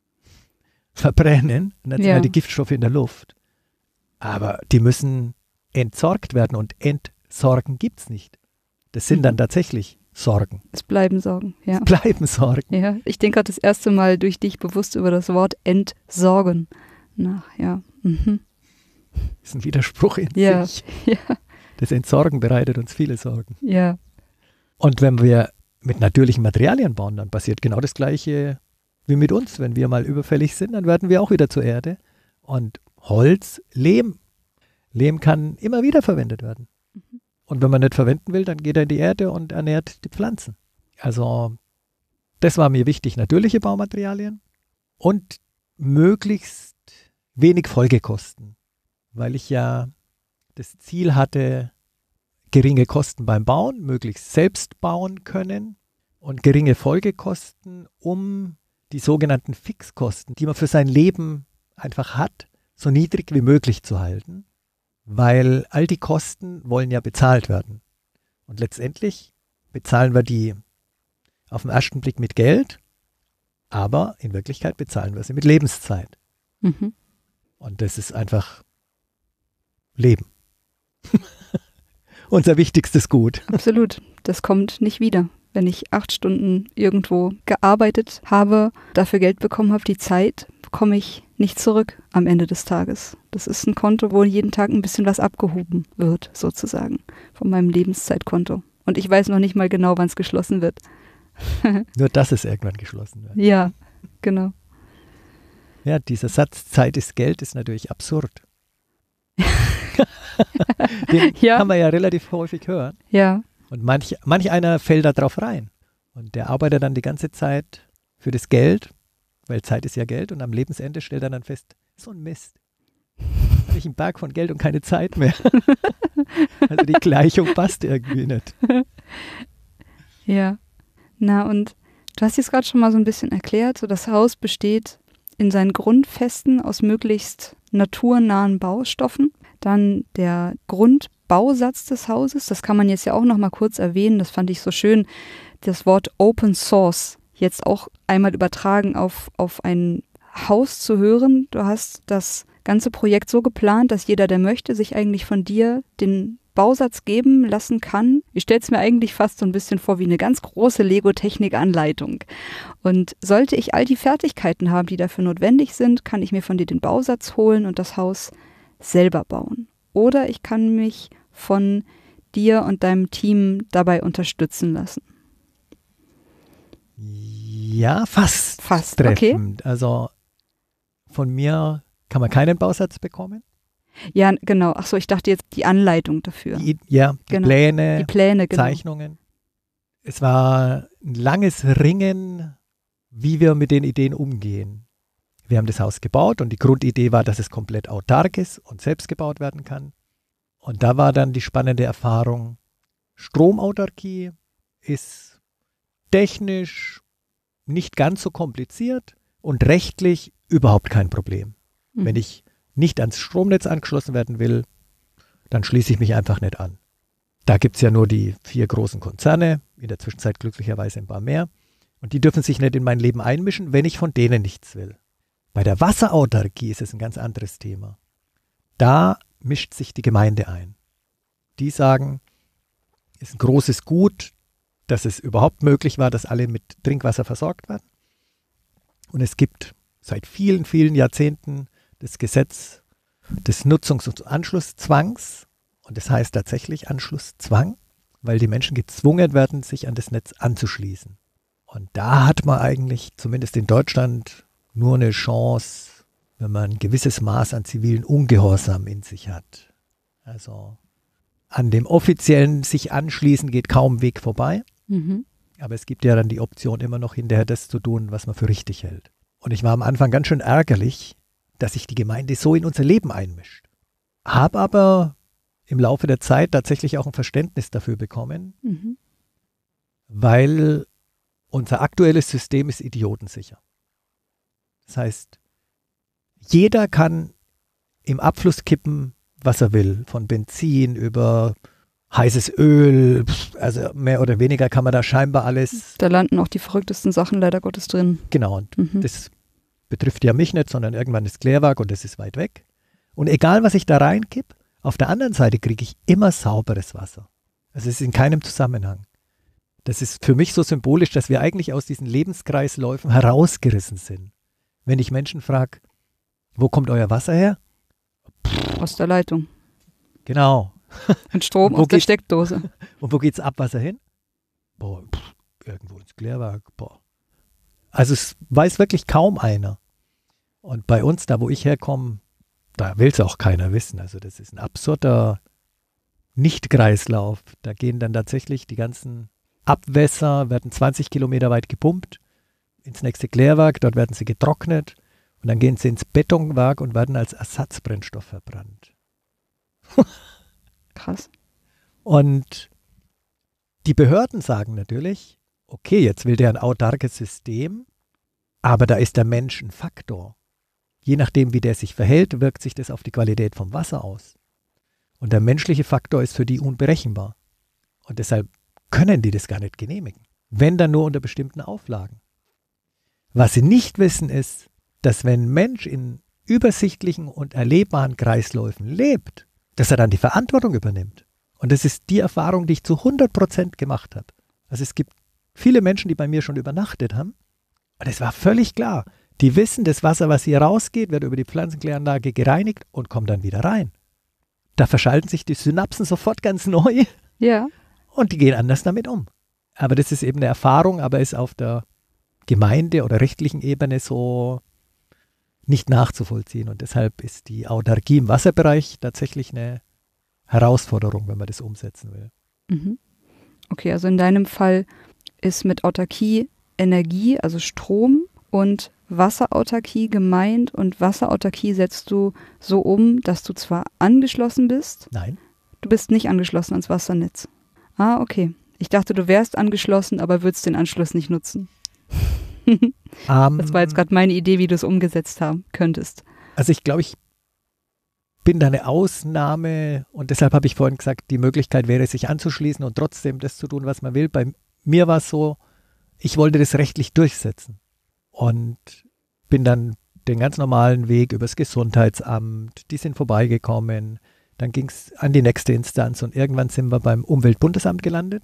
[SPEAKER 1] verbrennen, und dann sind
[SPEAKER 2] ja.
[SPEAKER 1] halt die Giftstoffe in der Luft. Aber die müssen entsorgt werden und entsorgen gibt es nicht. Das sind mhm. dann tatsächlich Sorgen.
[SPEAKER 2] Es bleiben Sorgen, ja.
[SPEAKER 1] Es bleiben Sorgen.
[SPEAKER 2] Ja, ich denke gerade das erste Mal durch dich bewusst über das Wort entsorgen nach, ja. Mhm.
[SPEAKER 1] Das ist ein Widerspruch in
[SPEAKER 2] ja.
[SPEAKER 1] sich.
[SPEAKER 2] Ja.
[SPEAKER 1] Das Entsorgen bereitet uns viele Sorgen.
[SPEAKER 2] Ja.
[SPEAKER 1] Und wenn wir mit natürlichen Materialien bauen, dann passiert genau das Gleiche wie mit uns. Wenn wir mal überfällig sind, dann werden wir auch wieder zur Erde. Und Holz, Lehm. Lehm kann immer wieder verwendet werden. Mhm. Und wenn man nicht verwenden will, dann geht er in die Erde und ernährt die Pflanzen. Also das war mir wichtig, natürliche Baumaterialien und möglichst wenig Folgekosten, weil ich ja das Ziel hatte, geringe Kosten beim Bauen, möglichst selbst bauen können und geringe Folgekosten, um die sogenannten Fixkosten, die man für sein Leben einfach hat, so niedrig wie möglich zu halten, weil all die Kosten wollen ja bezahlt werden. Und letztendlich bezahlen wir die auf den ersten Blick mit Geld, aber in Wirklichkeit bezahlen wir sie mit Lebenszeit. Mhm. Und das ist einfach Leben. Unser wichtigstes Gut.
[SPEAKER 2] Absolut. Das kommt nicht wieder. Wenn ich acht Stunden irgendwo gearbeitet habe, dafür Geld bekommen habe, die Zeit, bekomme ich nicht zurück am Ende des Tages. Das ist ein Konto, wo jeden Tag ein bisschen was abgehoben wird, sozusagen, von meinem Lebenszeitkonto. Und ich weiß noch nicht mal genau, wann es geschlossen wird.
[SPEAKER 1] Nur, dass es irgendwann geschlossen wird.
[SPEAKER 2] Ja, genau.
[SPEAKER 1] Ja, dieser Satz, Zeit ist Geld, ist natürlich absurd. Den ja. kann man ja relativ häufig hören.
[SPEAKER 2] Ja.
[SPEAKER 1] Und manch, manch einer fällt da drauf rein. Und der arbeitet dann die ganze Zeit für das Geld, weil Zeit ist ja Geld, und am Lebensende stellt er dann fest, so ein Mist. Habe ich einen Berg von Geld und keine Zeit mehr. Also die Gleichung passt irgendwie nicht.
[SPEAKER 2] Ja. Na, und du hast jetzt gerade schon mal so ein bisschen erklärt, so das Haus besteht in seinen Grundfesten aus möglichst naturnahen Baustoffen. Dann der Grundbausatz des Hauses, das kann man jetzt ja auch noch mal kurz erwähnen, das fand ich so schön, das Wort Open Source jetzt auch einmal übertragen auf, auf ein Haus zu hören. Du hast das ganze Projekt so geplant, dass jeder, der möchte, sich eigentlich von dir den Bausatz geben lassen kann. Ich stelle es mir eigentlich fast so ein bisschen vor wie eine ganz große Lego-Technik-Anleitung. Und sollte ich all die Fertigkeiten haben, die dafür notwendig sind, kann ich mir von dir den Bausatz holen und das Haus selber bauen. Oder ich kann mich von dir und deinem Team dabei unterstützen lassen.
[SPEAKER 1] Ja, fast.
[SPEAKER 2] Fast,
[SPEAKER 1] treffend.
[SPEAKER 2] Okay.
[SPEAKER 1] Also von mir kann man keinen Bausatz bekommen.
[SPEAKER 2] Ja, genau. Ach so, ich dachte jetzt die Anleitung dafür.
[SPEAKER 1] Die, ja, die
[SPEAKER 2] genau.
[SPEAKER 1] Pläne,
[SPEAKER 2] die Pläne genau.
[SPEAKER 1] Zeichnungen. Es war ein langes Ringen, wie wir mit den Ideen umgehen. Wir haben das Haus gebaut und die Grundidee war, dass es komplett autark ist und selbst gebaut werden kann. Und da war dann die spannende Erfahrung, Stromautarkie ist technisch nicht ganz so kompliziert und rechtlich überhaupt kein Problem. Mhm. Wenn ich nicht ans Stromnetz angeschlossen werden will, dann schließe ich mich einfach nicht an. Da gibt es ja nur die vier großen Konzerne, in der Zwischenzeit glücklicherweise ein paar mehr. Und die dürfen sich nicht in mein Leben einmischen, wenn ich von denen nichts will. Bei der Wasserautarkie ist es ein ganz anderes Thema. Da mischt sich die Gemeinde ein. Die sagen, es ist ein großes Gut, dass es überhaupt möglich war, dass alle mit Trinkwasser versorgt werden. Und es gibt seit vielen, vielen Jahrzehnten das Gesetz des Nutzungs- und Anschlusszwangs. Und das heißt tatsächlich Anschlusszwang, weil die Menschen gezwungen werden, sich an das Netz anzuschließen. Und da hat man eigentlich, zumindest in Deutschland, nur eine Chance, wenn man ein gewisses Maß an zivilen Ungehorsam in sich hat. Also an dem offiziellen sich anschließen geht kaum Weg vorbei. Mhm. Aber es gibt ja dann die Option, immer noch hinterher das zu tun, was man für richtig hält. Und ich war am Anfang ganz schön ärgerlich, dass sich die Gemeinde so in unser Leben einmischt. Habe aber im Laufe der Zeit tatsächlich auch ein Verständnis dafür bekommen, mhm. weil unser aktuelles System ist idiotensicher. Das heißt, jeder kann im Abfluss kippen, was er will, von Benzin über heißes Öl, also mehr oder weniger kann man da scheinbar alles.
[SPEAKER 2] Da landen auch die verrücktesten Sachen leider Gottes drin.
[SPEAKER 1] Genau, und mhm. das betrifft ja mich nicht, sondern irgendwann ist Klärwerk und das ist weit weg. Und egal, was ich da reinkipp, auf der anderen Seite kriege ich immer sauberes Wasser. Also es ist in keinem Zusammenhang. Das ist für mich so symbolisch, dass wir eigentlich aus diesen Lebenskreisläufen herausgerissen sind. Wenn ich Menschen frage, wo kommt euer Wasser her?
[SPEAKER 2] Aus der Leitung.
[SPEAKER 1] Genau.
[SPEAKER 2] Und Strom aus der Steckdose.
[SPEAKER 1] Und wo geht's Abwasser hin? Boah, pff, irgendwo ins Klärwerk. Boah. Also es weiß wirklich kaum einer. Und bei uns, da wo ich herkomme, da will es auch keiner wissen. Also das ist ein absurder Nicht-Kreislauf. Da gehen dann tatsächlich die ganzen Abwässer, werden zwanzig Kilometer weit gepumpt ins nächste Klärwerk, dort werden sie getrocknet und dann gehen sie ins Betonwerk und werden als Ersatzbrennstoff verbrannt.
[SPEAKER 2] Krass.
[SPEAKER 1] Und die Behörden sagen natürlich, okay, jetzt will der ein autarkes System, aber da ist der Mensch ein Faktor. Je nachdem, wie der sich verhält, wirkt sich das auf die Qualität vom Wasser aus. Und der menschliche Faktor ist für die unberechenbar. Und deshalb können die das gar nicht genehmigen. Wenn dann nur unter bestimmten Auflagen. Was sie nicht wissen ist, dass wenn ein Mensch in übersichtlichen und erlebbaren Kreisläufen lebt, dass er dann die Verantwortung übernimmt. Und das ist die Erfahrung, die ich zu hundert Prozent gemacht habe. Also es gibt viele Menschen, die bei mir schon übernachtet haben. Und es war völlig klar, die wissen, das Wasser, was hier rausgeht, wird über die Pflanzenkläranlage gereinigt und kommt dann wieder rein. Da verschalten sich die Synapsen sofort ganz neu.
[SPEAKER 2] Ja.
[SPEAKER 1] Und die gehen anders damit um. Aber das ist eben eine Erfahrung, aber ist auf der Gemeinde- oder rechtlichen Ebene so nicht nachzuvollziehen. Und deshalb ist die Autarkie im Wasserbereich tatsächlich eine Herausforderung, wenn man das umsetzen will.
[SPEAKER 2] Mhm. Okay, also in deinem Fall ist mit Autarkie Energie, also Strom und Wasserautarkie gemeint. Und Wasserautarkie setzt du so um, dass du zwar angeschlossen bist.
[SPEAKER 1] Nein.
[SPEAKER 2] Du bist nicht angeschlossen ans Wassernetz. Ah, okay. Ich dachte, du wärst angeschlossen, aber würdest den Anschluss nicht nutzen. Um, das war jetzt gerade meine Idee, wie du es umgesetzt haben könntest.
[SPEAKER 1] Also ich glaube, ich bin da eine Ausnahme und deshalb habe ich vorhin gesagt, die Möglichkeit wäre, sich anzuschließen und trotzdem das zu tun, was man will. Bei mir war es so, ich wollte das rechtlich durchsetzen und bin dann den ganz normalen Weg übers Gesundheitsamt, die sind vorbeigekommen, dann ging es an die nächste Instanz und irgendwann sind wir beim Umweltbundesamt gelandet.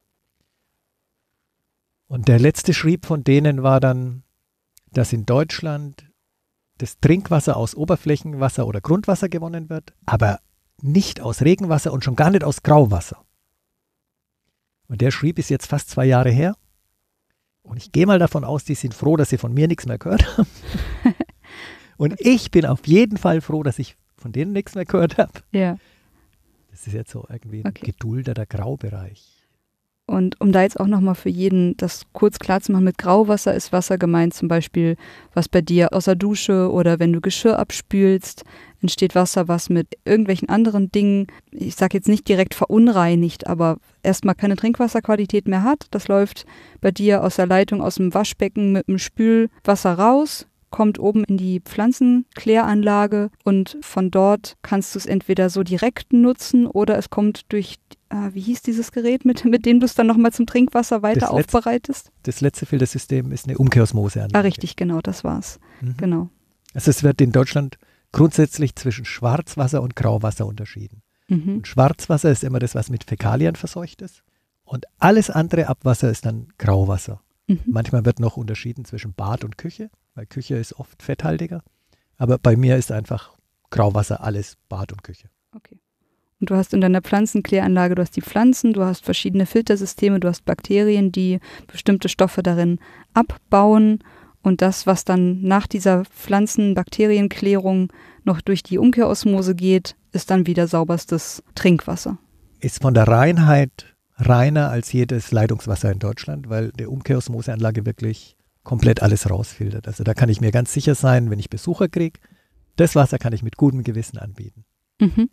[SPEAKER 1] Und der letzte Schrieb von denen war dann, dass in Deutschland das Trinkwasser aus Oberflächenwasser oder Grundwasser gewonnen wird, aber nicht aus Regenwasser und schon gar nicht aus Grauwasser. Und der Schrieb ist jetzt fast zwei Jahre her. Und ich gehe mal davon aus, die sind froh, dass sie von mir nichts mehr gehört haben. Und ich bin auf jeden Fall froh, dass ich von denen nichts mehr gehört habe.
[SPEAKER 2] Ja.
[SPEAKER 1] Das ist jetzt so irgendwie ein
[SPEAKER 2] okay.
[SPEAKER 1] geduldeter Graubereich.
[SPEAKER 2] Und um da jetzt auch nochmal für jeden das kurz klar zu machen, mit Grauwasser ist Wasser gemeint, zum Beispiel, was bei dir aus der Dusche oder wenn du Geschirr abspülst, entsteht Wasser, was mit irgendwelchen anderen Dingen, ich sage jetzt nicht direkt verunreinigt, aber erstmal keine Trinkwasserqualität mehr hat. Das läuft bei dir aus der Leitung, aus dem Waschbecken mit dem Spülwasser raus, kommt oben in die Pflanzenkläranlage und von dort kannst du es entweder so direkt nutzen oder es kommt durch, äh, wie hieß dieses Gerät, mit, mit dem du es dann nochmal zum Trinkwasser weiter das aufbereitest?
[SPEAKER 1] Letz, das letzte Filtersystem ist eine Umkehrosmoseanlage.
[SPEAKER 2] Ah, richtig, genau, das war's. Mhm. Genau.
[SPEAKER 1] Also es wird in Deutschland grundsätzlich zwischen Schwarzwasser und Grauwasser unterschieden. Mhm. Und Schwarzwasser ist immer das, was mit Fäkalien verseucht ist. Und alles andere Abwasser ist dann Grauwasser. Mhm. Manchmal wird noch unterschieden zwischen Bad und Küche, weil Küche ist oft fetthaltiger. Aber bei mir ist einfach Grauwasser alles Bad und Küche.
[SPEAKER 2] Okay. Und du hast in deiner Pflanzenkläranlage, du hast die Pflanzen, du hast verschiedene Filtersysteme, du hast Bakterien, die bestimmte Stoffe darin abbauen. Und das, was dann nach dieser Pflanzen-Bakterienklärung noch durch die Umkehrosmose geht, ist dann wieder sauberstes Trinkwasser.
[SPEAKER 1] Ist von der Reinheit reiner als jedes Leitungswasser in Deutschland, weil die Umkehrosmoseanlage wirklich komplett alles rausfiltert. Also da kann ich mir ganz sicher sein, wenn ich Besucher kriege, das Wasser kann ich mit gutem Gewissen anbieten.
[SPEAKER 2] Mhm.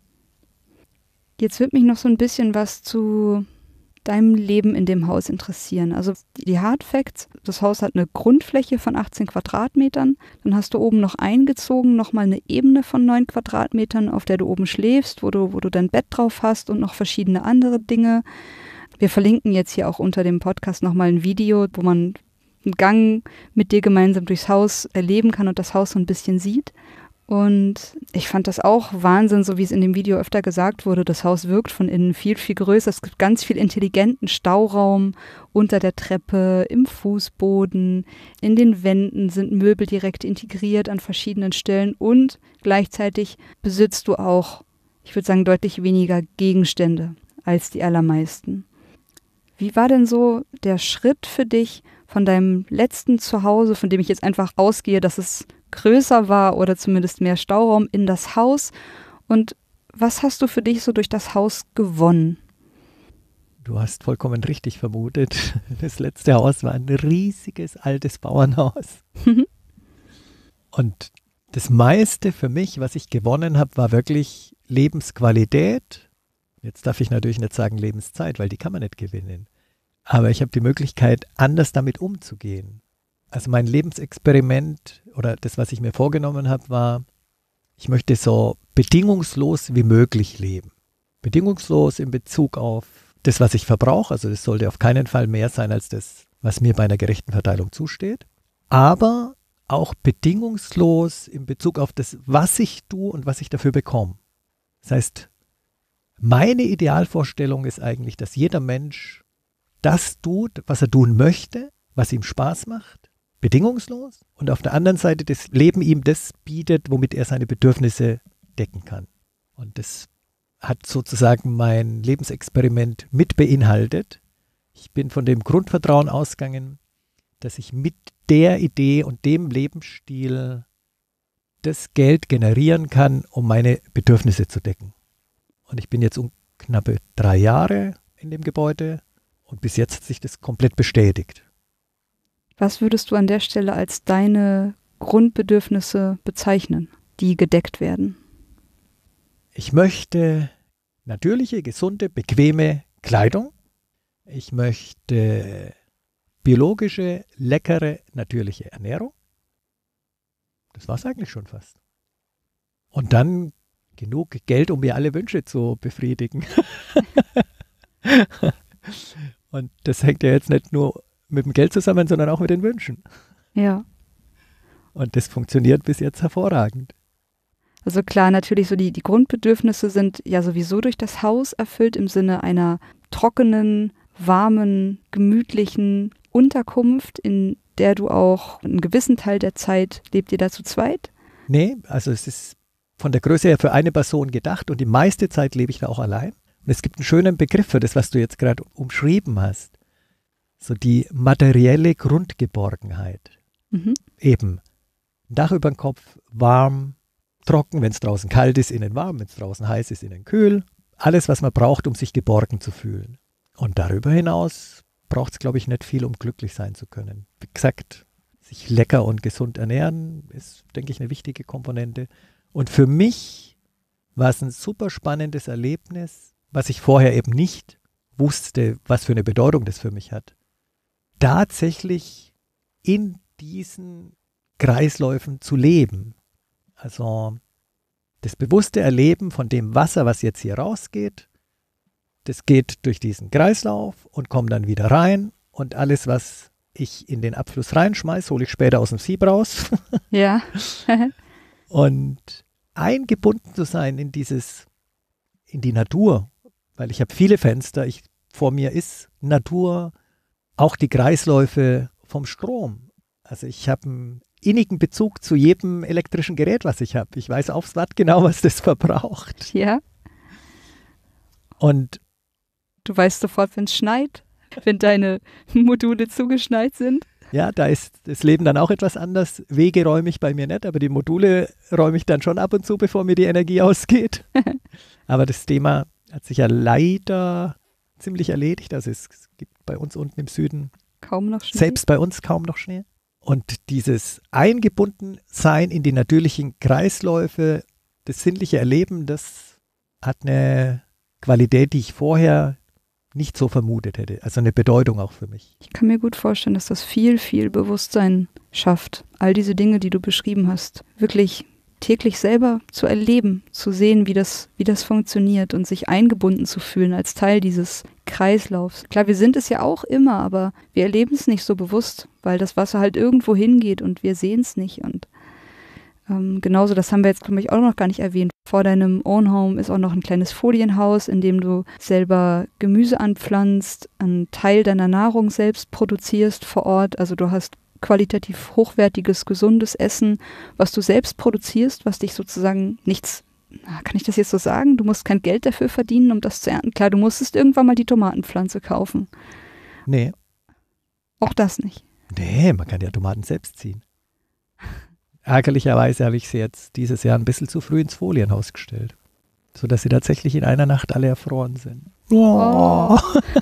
[SPEAKER 2] Jetzt würde mich noch so ein bisschen was zu deinem Leben in dem Haus interessieren. Also die Hard Facts, das Haus hat eine Grundfläche von achtzehn Quadratmetern, dann hast du oben noch eingezogen, nochmal eine Ebene von neun Quadratmetern, auf der du oben schläfst, wo du, wo du dein Bett drauf hast und noch verschiedene andere Dinge. Wir verlinken jetzt hier auch unter dem Podcast nochmal ein Video, wo man einen Gang mit dir gemeinsam durchs Haus erleben kann und das Haus so ein bisschen sieht. Und ich fand das auch Wahnsinn, so wie es in dem Video öfter gesagt wurde. Das Haus wirkt von innen viel, viel größer. Es gibt ganz viel intelligenten Stauraum unter der Treppe, im Fußboden. In den Wänden sind Möbel direkt integriert an verschiedenen Stellen. Und gleichzeitig besitzt du auch, ich würde sagen, deutlich weniger Gegenstände als die allermeisten. Wie war denn so der Schritt für dich von deinem letzten Zuhause, von dem ich jetzt einfach ausgehe, dass es größer war oder zumindest mehr Stauraum, in das Haus? Und was hast du für dich so durch das Haus gewonnen?
[SPEAKER 1] Du hast vollkommen richtig vermutet. Das letzte Haus war ein riesiges, altes Bauernhaus. Und das meiste für mich, was ich gewonnen habe, war wirklich Lebensqualität. Jetzt darf ich natürlich nicht sagen Lebenszeit, weil die kann man nicht gewinnen. Aber ich habe die Möglichkeit, anders damit umzugehen. Also mein Lebensexperiment oder das, was ich mir vorgenommen habe, war, ich möchte so bedingungslos wie möglich leben. Bedingungslos in Bezug auf das, was ich verbrauche. Also das sollte auf keinen Fall mehr sein als das, was mir bei einer gerechten Verteilung zusteht. Aber auch bedingungslos in Bezug auf das, was ich tue und was ich dafür bekomme. Das heißt, meine Idealvorstellung ist eigentlich, dass jeder Mensch das tut, was er tun möchte, was ihm Spaß macht, bedingungslos, und auf der anderen Seite das Leben ihm das bietet, womit er seine Bedürfnisse decken kann. Und das hat sozusagen mein Lebensexperiment mit beinhaltet. Ich bin von dem Grundvertrauen ausgegangen, dass ich mit der Idee und dem Lebensstil das Geld generieren kann, um meine Bedürfnisse zu decken. Und ich bin jetzt um knappe drei Jahre in dem Gebäude und bis jetzt hat sich das komplett bestätigt.
[SPEAKER 2] Was würdest du an der Stelle als deine Grundbedürfnisse bezeichnen, die gedeckt werden?
[SPEAKER 1] Ich möchte natürliche, gesunde, bequeme Kleidung. Ich möchte biologische, leckere, natürliche Ernährung. Das war es eigentlich schon fast. Und dann genug Geld, um mir alle Wünsche zu befriedigen. Und das hängt ja jetzt nicht nur mit dem Geld zusammen, sondern auch mit den Wünschen.
[SPEAKER 2] Ja.
[SPEAKER 1] Und das funktioniert bis jetzt hervorragend.
[SPEAKER 2] Also klar, natürlich so die, die Grundbedürfnisse sind ja sowieso durch das Haus erfüllt im Sinne einer trockenen, warmen, gemütlichen Unterkunft, in der du auch einen gewissen Teil der Zeit, lebt ihr da zu zweit?
[SPEAKER 1] Nee, also es ist von der Größe her für eine Person gedacht und die meiste Zeit lebe ich da auch allein. Und es gibt einen schönen Begriff für das, was du jetzt gerade umschrieben hast. So die materielle Grundgeborgenheit. Mhm. Eben ein Dach über dem Kopf, warm, trocken, wenn es draußen kalt ist, innen warm, wenn es draußen heiß ist, innen kühl. Alles, was man braucht, um sich geborgen zu fühlen. Und darüber hinaus braucht es, glaube ich, nicht viel, um glücklich sein zu können. Wie gesagt, sich lecker und gesund ernähren ist, denke ich, eine wichtige Komponente. Und für mich war es ein super spannendes Erlebnis, was ich vorher eben nicht wusste, was für eine Bedeutung das für mich hat. Tatsächlich in diesen Kreisläufen zu leben. Also das bewusste Erleben von dem Wasser, was jetzt hier rausgeht, das geht durch diesen Kreislauf und kommt dann wieder rein. Und alles, was ich in den Abfluss reinschmeiße, hole ich später aus dem Sieb raus.
[SPEAKER 2] Ja.
[SPEAKER 1] Und eingebunden zu sein in dieses, in die Natur, weil ich habe viele Fenster, ich, vor mir ist Natur, auch die Kreisläufe vom Strom. Also ich habe einen innigen Bezug zu jedem elektrischen Gerät, was ich habe. Ich weiß aufs Watt genau, was das verbraucht.
[SPEAKER 2] Ja.
[SPEAKER 1] Und
[SPEAKER 2] du weißt sofort, wenn es schneit, wenn deine Module zugeschneit sind.
[SPEAKER 1] Ja, da ist das Leben dann auch etwas anders. Wege räume ich bei mir nicht, aber die Module räume ich dann schon ab und zu, bevor mir die Energie ausgeht. Aber das Thema hat sich ja leider ziemlich erledigt. Also es gibt bei uns unten im Süden
[SPEAKER 2] kaum noch Schnee.
[SPEAKER 1] Selbst bei uns kaum noch Schnee. Und dieses Eingebundensein in die natürlichen Kreisläufe, das sinnliche Erleben, das hat eine Qualität, die ich vorher nicht so vermutet hätte. Also eine Bedeutung auch für mich.
[SPEAKER 2] Ich kann mir gut vorstellen, dass das viel, viel Bewusstsein schafft. All diese Dinge, die du beschrieben hast, wirklich täglich selber zu erleben, zu sehen, wie das, wie das funktioniert und sich eingebunden zu fühlen als Teil dieses Kreislaufs. Klar, wir sind es ja auch immer, aber wir erleben es nicht so bewusst, weil das Wasser halt irgendwo hingeht und wir sehen es nicht. Und ähm, genauso, das haben wir jetzt, glaube ich, auch noch gar nicht erwähnt. Vor deinem Own Home ist auch noch ein kleines Folienhaus, in dem du selber Gemüse anpflanzt, einen Teil deiner Nahrung selbst produzierst vor Ort. Also du hast qualitativ hochwertiges, gesundes Essen, was du selbst produzierst, was dich sozusagen nichts, kann ich das jetzt so sagen? Du musst kein Geld dafür verdienen, um das zu ernten. Klar, du musstest irgendwann mal die Tomatenpflanze kaufen.
[SPEAKER 1] Nee.
[SPEAKER 2] Auch das nicht.
[SPEAKER 1] Nee, man kann ja Tomaten selbst ziehen. Ärgerlicherweise habe ich sie jetzt dieses Jahr ein bisschen zu früh ins Folienhaus gestellt, sodass sie tatsächlich in einer Nacht alle erfroren sind. Oh.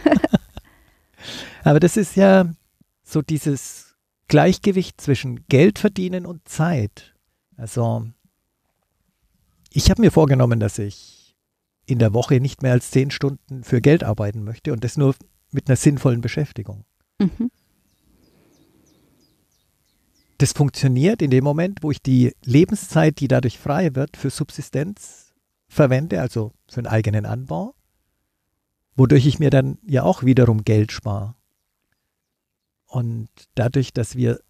[SPEAKER 1] Aber das ist ja so dieses Gleichgewicht zwischen Geld verdienen und Zeit. Also ich habe mir vorgenommen, dass ich in der Woche nicht mehr als zehn Stunden für Geld arbeiten möchte und das nur mit einer sinnvollen Beschäftigung.
[SPEAKER 2] Mhm.
[SPEAKER 1] Das funktioniert in dem Moment, wo ich die Lebenszeit, die dadurch frei wird, für Subsistenz verwende, also für einen eigenen Anbau, wodurch ich mir dann ja auch wiederum Geld spare. Und dadurch, dass wir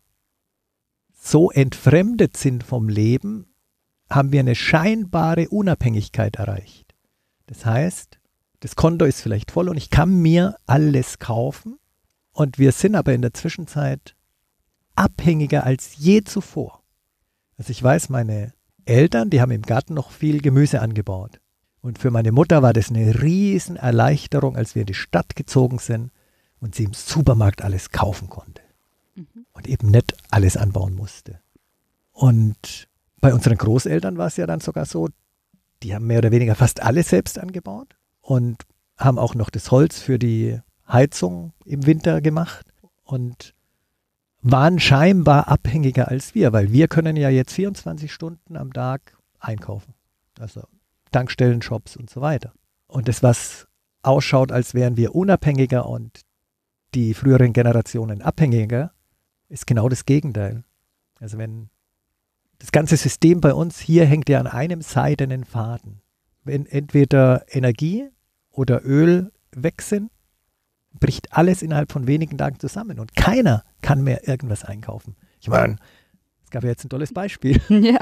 [SPEAKER 1] so entfremdet sind vom Leben, haben wir eine scheinbare Unabhängigkeit erreicht. Das heißt, das Konto ist vielleicht voll und ich kann mir alles kaufen und wir sind aber in der Zwischenzeit abhängiger als je zuvor. Also ich weiß, meine Eltern, die haben im Garten noch viel Gemüse angebaut. Und für meine Mutter war das eine riesen Erleichterung, als wir in die Stadt gezogen sind und sie im Supermarkt alles kaufen konnte. Mhm. Und eben nicht alles anbauen musste. Und bei unseren Großeltern war es ja dann sogar so, die haben mehr oder weniger fast alles selbst angebaut und haben auch noch das Holz für die Heizung im Winter gemacht und waren scheinbar abhängiger als wir, weil wir können ja jetzt vierundzwanzig Stunden am Tag einkaufen. Also Tankstellen, Shops und so weiter. Und das, was ausschaut, als wären wir unabhängiger und die früheren Generationen abhängiger, ist genau das Gegenteil. Also wenn das ganze System bei uns hier hängt ja an einem seidenen Faden. Wenn entweder Energie oder Öl weg sind, bricht alles innerhalb von wenigen Tagen zusammen und keiner kann mehr irgendwas einkaufen. Ich meine, es gab ja jetzt ein tolles Beispiel.
[SPEAKER 2] Ja.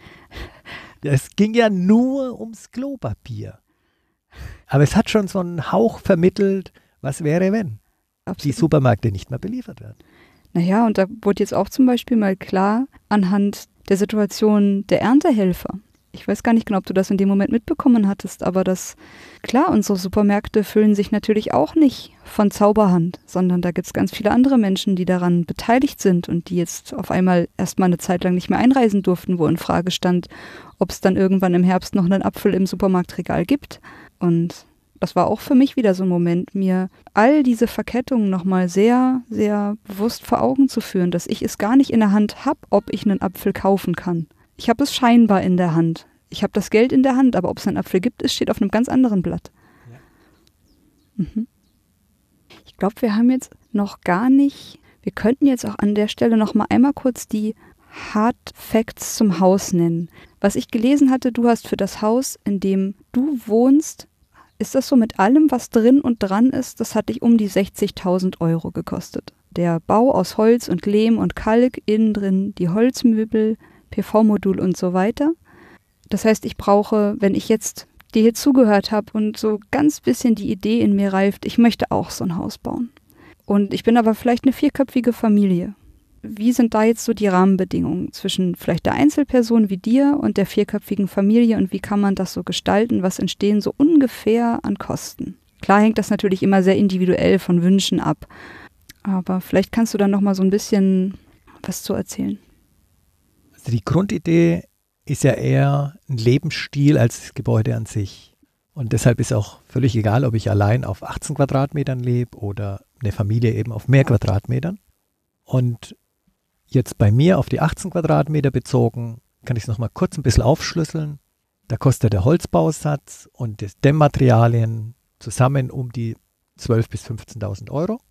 [SPEAKER 1] Ja, es ging ja nur ums Klopapier. Aber es hat schon so einen Hauch vermittelt, was wäre, wenn Absolut. Die Supermärkte nicht mehr beliefert werden.
[SPEAKER 2] Naja, und da wurde jetzt auch zum Beispiel mal klar anhand der Situation der Erntehelfer. Ich weiß gar nicht genau, ob du das in dem Moment mitbekommen hattest, aber das, klar, unsere Supermärkte füllen sich natürlich auch nicht von Zauberhand, sondern da gibt es ganz viele andere Menschen, die daran beteiligt sind und die jetzt auf einmal erstmal eine Zeit lang nicht mehr einreisen durften, wo in Frage stand, ob es dann irgendwann im Herbst noch einen Apfel im Supermarktregal gibt. Und das war auch für mich wieder so ein Moment, mir all diese Verkettungen nochmal sehr, sehr bewusst vor Augen zu führen, dass ich es gar nicht in der Hand habe, ob ich einen Apfel kaufen kann. Ich habe es scheinbar in der Hand. Ich habe das Geld in der Hand, aber ob es einen Apfel gibt, es steht auf einem ganz anderen Blatt. Ja. Mhm. Ich glaube, wir haben jetzt noch gar nicht, wir könnten jetzt auch an der Stelle noch mal einmal kurz die Hard Facts zum Haus nennen. Was ich gelesen hatte, du hast für das Haus, in dem du wohnst, ist das so mit allem, was drin und dran ist, das hat dich um die sechzigtausend Euro gekostet. Der Bau aus Holz und Lehm und Kalk, innen drin die Holzmöbel, P V-Modul und so weiter. Das heißt, ich brauche, wenn ich jetzt dir hier zugehört habe und so ganz bisschen die Idee in mir reift, ich möchte auch so ein Haus bauen. Und ich bin aber vielleicht eine vierköpfige Familie. Wie sind da jetzt so die Rahmenbedingungen zwischen vielleicht der Einzelperson wie dir und der vierköpfigen Familie und wie kann man das so gestalten? Was entstehen so ungefähr an Kosten? Klar hängt das natürlich immer sehr individuell von Wünschen ab, aber vielleicht kannst du da noch mal so ein bisschen was zu erzählen.
[SPEAKER 1] Also die Grundidee ist ja eher ein Lebensstil als das Gebäude an sich. Und deshalb ist auch völlig egal, ob ich allein auf achtzehn Quadratmetern lebe oder eine Familie eben auf mehr Quadratmetern. Und jetzt bei mir auf die achtzehn Quadratmeter bezogen, kann ich es nochmal kurz ein bisschen aufschlüsseln. Da kostet der Holzbausatz und die Dämmmaterialien zusammen um die zwölftausend bis fünfzehntausend Euro.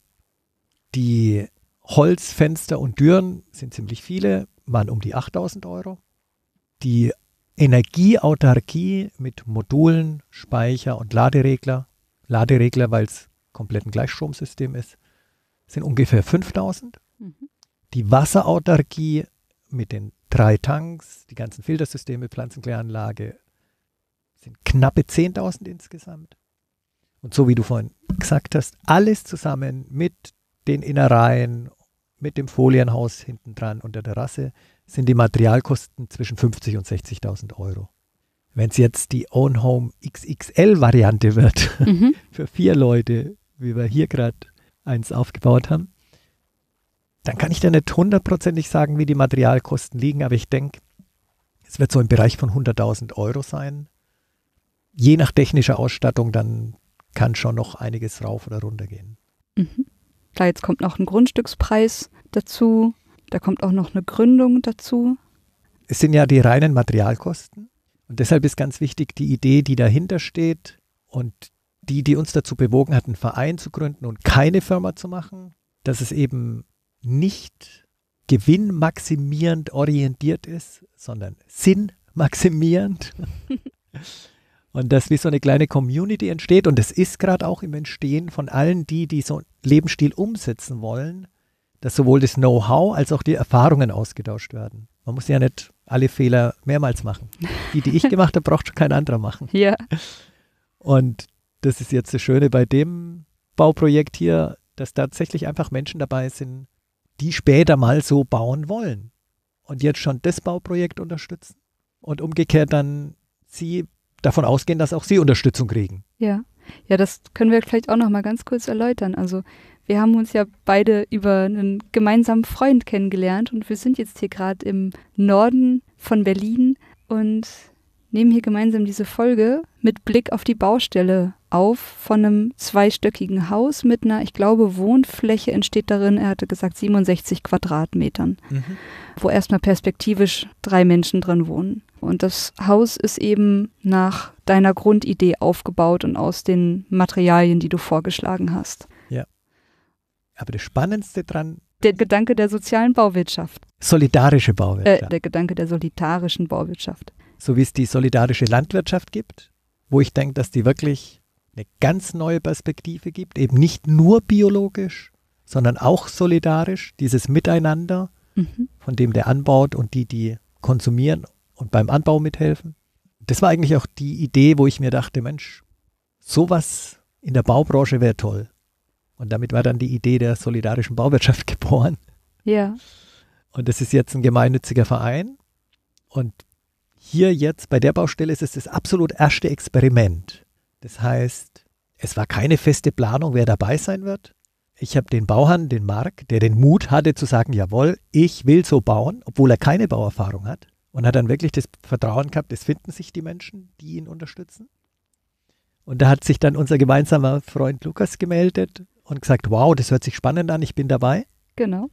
[SPEAKER 1] Die Holzfenster und Türen sind ziemlich viele, waren um die achttausend Euro. Die Energieautarkie mit Modulen, Speicher und Laderegler, Laderegler, weil es komplett ein Gleichstromsystem ist, sind ungefähr fünftausend. Mhm. Die Wasserautarkie mit den drei Tanks, die ganzen Filtersysteme, Pflanzenkläranlage, sind knappe zehntausend insgesamt. Und so wie du vorhin gesagt hast, alles zusammen mit den Innereien, mit dem Folienhaus hinten dran und der Terrasse, sind die Materialkosten zwischen fünfzig und sechzigtausend Euro. Wenn es jetzt die Own Home X X L-Variante wird, mhm. für vier Leute, wie wir hier gerade eins aufgebaut haben, dann kann ich dir nicht hundertprozentig sagen, wie die Materialkosten liegen, aber ich denke, es wird so im Bereich von hunderttausend Euro sein. Je nach technischer Ausstattung, dann kann schon noch einiges rauf oder runter gehen.
[SPEAKER 2] Mhm. Klar, jetzt kommt noch ein Grundstückspreis dazu, da kommt auch noch eine Gründung dazu.
[SPEAKER 1] Es sind ja die reinen Materialkosten und deshalb ist ganz wichtig die Idee, die dahinter steht und die, die uns dazu bewogen hat, einen Verein zu gründen und keine Firma zu machen, dass es eben nicht gewinnmaximierend orientiert ist, sondern sinnmaximierend. Und dass wie so eine kleine Community entsteht. Und das ist gerade auch im Entstehen von allen, die, die so einen Lebensstil umsetzen wollen, dass sowohl das Know-how als auch die Erfahrungen ausgetauscht werden. Man muss ja nicht alle Fehler mehrmals machen. Die, die ich gemacht habe, braucht schon kein anderer machen.
[SPEAKER 2] Ja.
[SPEAKER 1] Und das ist jetzt das Schöne bei dem Bauprojekt hier, dass tatsächlich einfach Menschen dabei sind, die später mal so bauen wollen und jetzt schon das Bauprojekt unterstützen und umgekehrt dann sie davon ausgehen, dass auch sie Unterstützung kriegen.
[SPEAKER 2] Ja, ja, das können wir vielleicht auch noch mal ganz kurz erläutern. Also wir haben uns ja beide über einen gemeinsamen Freund kennengelernt und wir sind jetzt hier gerade im Norden von Berlin und nehmen hier gemeinsam diese Folge mit Blick auf die Baustelle auf von einem zweistöckigen Haus mit einer, ich glaube, Wohnfläche entsteht darin, er hatte gesagt siebenundsechzig Quadratmetern, mhm. wo erstmal perspektivisch drei Menschen drin wohnen. Und das Haus ist eben nach deiner Grundidee aufgebaut und aus den Materialien, die du vorgeschlagen hast.
[SPEAKER 1] Ja. Aber das Spannendste dran...
[SPEAKER 2] Der Gedanke der sozialen Bauwirtschaft.
[SPEAKER 1] Solidarische Bauwirtschaft.
[SPEAKER 2] Äh, der Gedanke der solidarischen Bauwirtschaft.
[SPEAKER 1] So wie es die solidarische Landwirtschaft gibt, wo ich denke, dass die wirklich eine ganz neue Perspektive gibt, eben nicht nur biologisch, sondern auch solidarisch, dieses Miteinander, mhm. von dem der anbaut und die, die konsumieren und beim Anbau mithelfen. Das war eigentlich auch die Idee, wo ich mir dachte, Mensch, sowas in der Baubranche wäre toll. Und damit war dann die Idee der solidarischen Bauwirtschaft geboren.
[SPEAKER 2] Ja.
[SPEAKER 1] Und das ist jetzt ein gemeinnütziger Verein. Und hier jetzt bei der Baustelle ist es das absolut erste Experiment. Das heißt, es war keine feste Planung, wer dabei sein wird. Ich habe den Bauherrn, den Marc, der den Mut hatte zu sagen, jawohl, ich will so bauen, obwohl er keine Bauerfahrung hat. Und hat dann wirklich das Vertrauen gehabt, es finden sich die Menschen, die ihn unterstützen. Und da hat sich dann unser gemeinsamer Freund Lukas gemeldet und gesagt, wow, das hört sich spannend an, ich bin dabei.
[SPEAKER 2] Genau.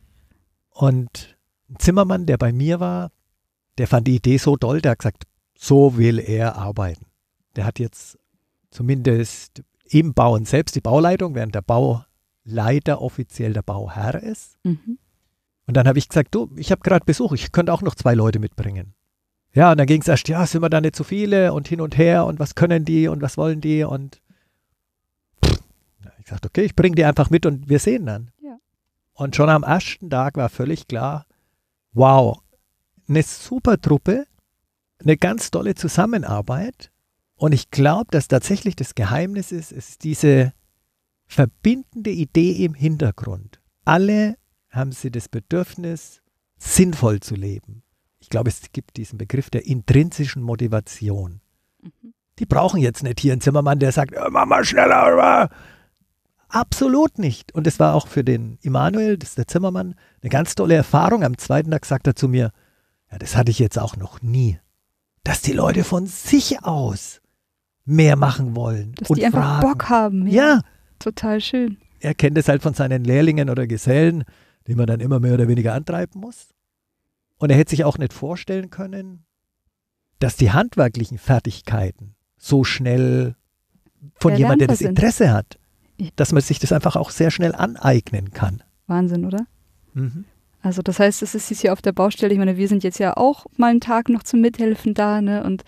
[SPEAKER 1] Und ein Zimmermann, der bei mir war, der fand die Idee so toll, der hat gesagt, so will er arbeiten. Der hat jetzt zumindest im Bauen selbst die Bauleitung, während der Bauleiter offiziell der Bauherr ist.
[SPEAKER 2] Mhm.
[SPEAKER 1] Und dann habe ich gesagt, du, ich habe gerade Besuch, ich könnte auch noch zwei Leute mitbringen. Ja, und dann ging es erst, ja, sind wir da nicht zu viele und hin und her und was können die und was wollen die und pff, ich sagte, okay, ich bringe die einfach mit und wir sehen dann.
[SPEAKER 2] Ja.
[SPEAKER 1] Und schon am ersten Tag war völlig klar, wow, eine super Truppe, eine ganz tolle Zusammenarbeit und ich glaube, dass tatsächlich das Geheimnis ist, es ist diese verbindende Idee im Hintergrund. Alle haben sie das Bedürfnis, sinnvoll zu leben. Ich glaube, es gibt diesen Begriff der intrinsischen Motivation. Mhm. Die brauchen jetzt nicht hier einen Zimmermann, der sagt, oh, mach mal schneller. Absolut nicht. Und es war auch für den Immanuel, das ist der Zimmermann, eine ganz tolle Erfahrung. Am zweiten Tag sagt er zu mir, ja, das hatte ich jetzt auch noch nie, dass die Leute von sich aus mehr machen wollen.
[SPEAKER 2] Dass
[SPEAKER 1] und
[SPEAKER 2] die einfach
[SPEAKER 1] fragen.
[SPEAKER 2] Bock haben. Ja.
[SPEAKER 1] ja.
[SPEAKER 2] Total schön.
[SPEAKER 1] Er kennt es halt von seinen Lehrlingen oder Gesellen, die man dann immer mehr oder weniger antreiben muss. Und er hätte sich auch nicht vorstellen können, dass die handwerklichen Fertigkeiten so schnell von jemandem, der das Interesse hat, dass man sich das einfach auch sehr schnell aneignen kann.
[SPEAKER 2] Wahnsinn, oder?
[SPEAKER 1] Mhm.
[SPEAKER 2] Also das heißt, es ist hier auf der Baustelle, ich meine, wir sind jetzt ja auch mal einen Tag noch zum Mithelfen da, ne? Und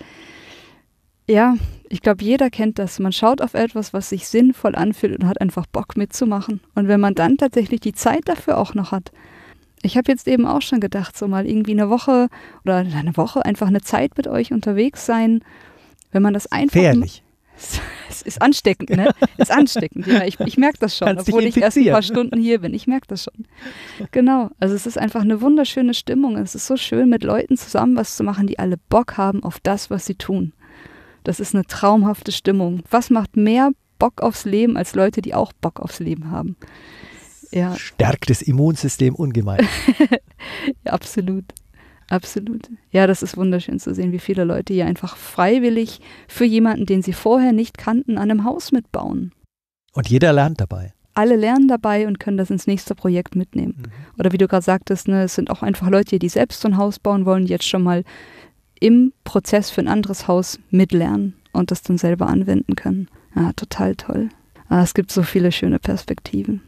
[SPEAKER 2] ja, ich glaube, jeder kennt das. Man schaut auf etwas, was sich sinnvoll anfühlt und hat einfach Bock mitzumachen. Und wenn man dann tatsächlich die Zeit dafür auch noch hat. Ich habe jetzt eben auch schon gedacht, so mal irgendwie eine Woche oder eine Woche einfach eine Zeit mit euch unterwegs sein, wenn man das einfach...
[SPEAKER 1] Gefährlich.
[SPEAKER 2] Es ist ansteckend, ne? Es ist ansteckend, ja. Ich, ich merke das schon,
[SPEAKER 1] Kannst
[SPEAKER 2] obwohl ich erst ein paar Stunden hier bin. Ich merke das schon. Genau, also es ist einfach eine wunderschöne Stimmung. Es ist so schön, mit Leuten zusammen was zu machen, die alle Bock haben auf das, was sie tun. Das ist eine traumhafte Stimmung. Was macht mehr Bock aufs Leben als Leute, die auch Bock aufs Leben haben? Ja.
[SPEAKER 1] Stärkt das Immunsystem ungemein.
[SPEAKER 2] Ja, absolut. Absolut. Ja, das ist wunderschön zu sehen, wie viele Leute hier einfach freiwillig für jemanden, den sie vorher nicht kannten, an einem Haus mitbauen.
[SPEAKER 1] Und jeder lernt dabei.
[SPEAKER 2] Alle lernen dabei und können das ins nächste Projekt mitnehmen. Mhm. Oder wie du gerade sagtest, ne, es sind auch einfach Leute, die selbst so ein Haus bauen wollen, die jetzt schon mal im Prozess für ein anderes Haus mitlernen und das dann selber anwenden können. Ja, total toll. Ah, es gibt so viele schöne Perspektiven.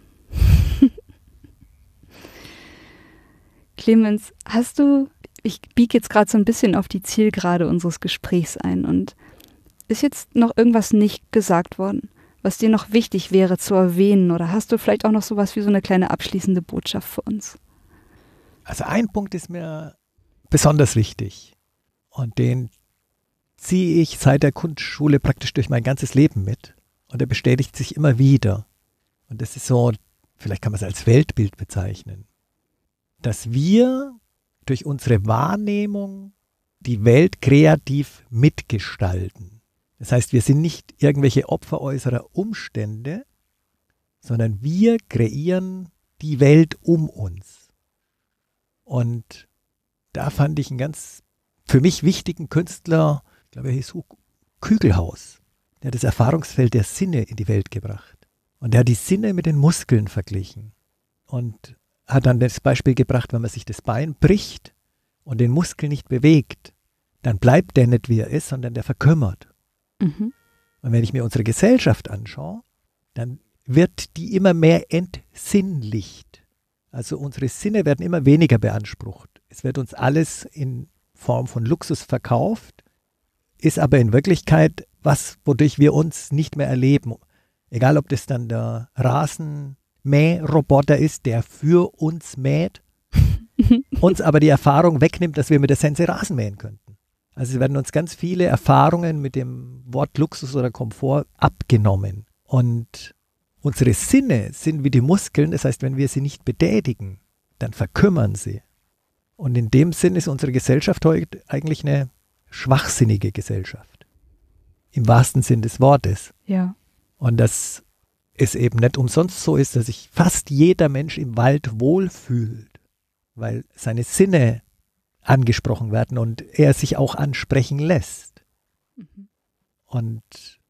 [SPEAKER 2] Clemens, hast du, ich biege jetzt gerade so ein bisschen auf die Zielgerade unseres Gesprächs ein und ist jetzt noch irgendwas nicht gesagt worden, was dir noch wichtig wäre zu erwähnen oder hast du vielleicht auch noch sowas wie so eine kleine abschließende Botschaft für uns?
[SPEAKER 1] Also ein Punkt ist mir besonders wichtig und den ziehe ich seit der Kunstschule praktisch durch mein ganzes Leben mit und er bestätigt sich immer wieder und das ist so, vielleicht kann man es als Weltbild bezeichnen, dass wir durch unsere Wahrnehmung die Welt kreativ mitgestalten. Das heißt, wir sind nicht irgendwelche Opfer äußerer Umstände, sondern wir kreieren die Welt um uns. Und da fand ich einen ganz für mich wichtigen Künstler, ich glaube, er hieß Kügelhaus. Der hat das Erfahrungsfeld der Sinne in die Welt gebracht. Und er hat die Sinne mit den Muskeln verglichen. Und hat dann das Beispiel gebracht, wenn man sich das Bein bricht und den Muskel nicht bewegt, dann bleibt der nicht, wie er ist, sondern der verkümmert. Mhm. Und wenn ich mir unsere Gesellschaft anschaue, dann wird die immer mehr entsinnlicht. Also unsere Sinne werden immer weniger beansprucht. Es wird uns alles in Form von Luxus verkauft, ist aber in Wirklichkeit was, wodurch wir uns nicht mehr erleben. Egal, ob das dann der Rasen Mähroboter ist, der für uns mäht, uns aber die Erfahrung wegnimmt, dass wir mit der Sense Rasen mähen könnten. Also es werden uns ganz viele Erfahrungen mit dem Wort Luxus oder Komfort abgenommen. Und unsere Sinne sind wie die Muskeln, das heißt, wenn wir sie nicht betätigen, dann verkümmern sie. Und in dem Sinn ist unsere Gesellschaft heute eigentlich eine schwachsinnige Gesellschaft. Im wahrsten Sinn des Wortes.
[SPEAKER 2] Ja.
[SPEAKER 1] Und das es eben nicht umsonst so ist, dass sich fast jeder Mensch im Wald wohlfühlt, weil seine Sinne angesprochen werden und er sich auch ansprechen lässt. Mhm. Und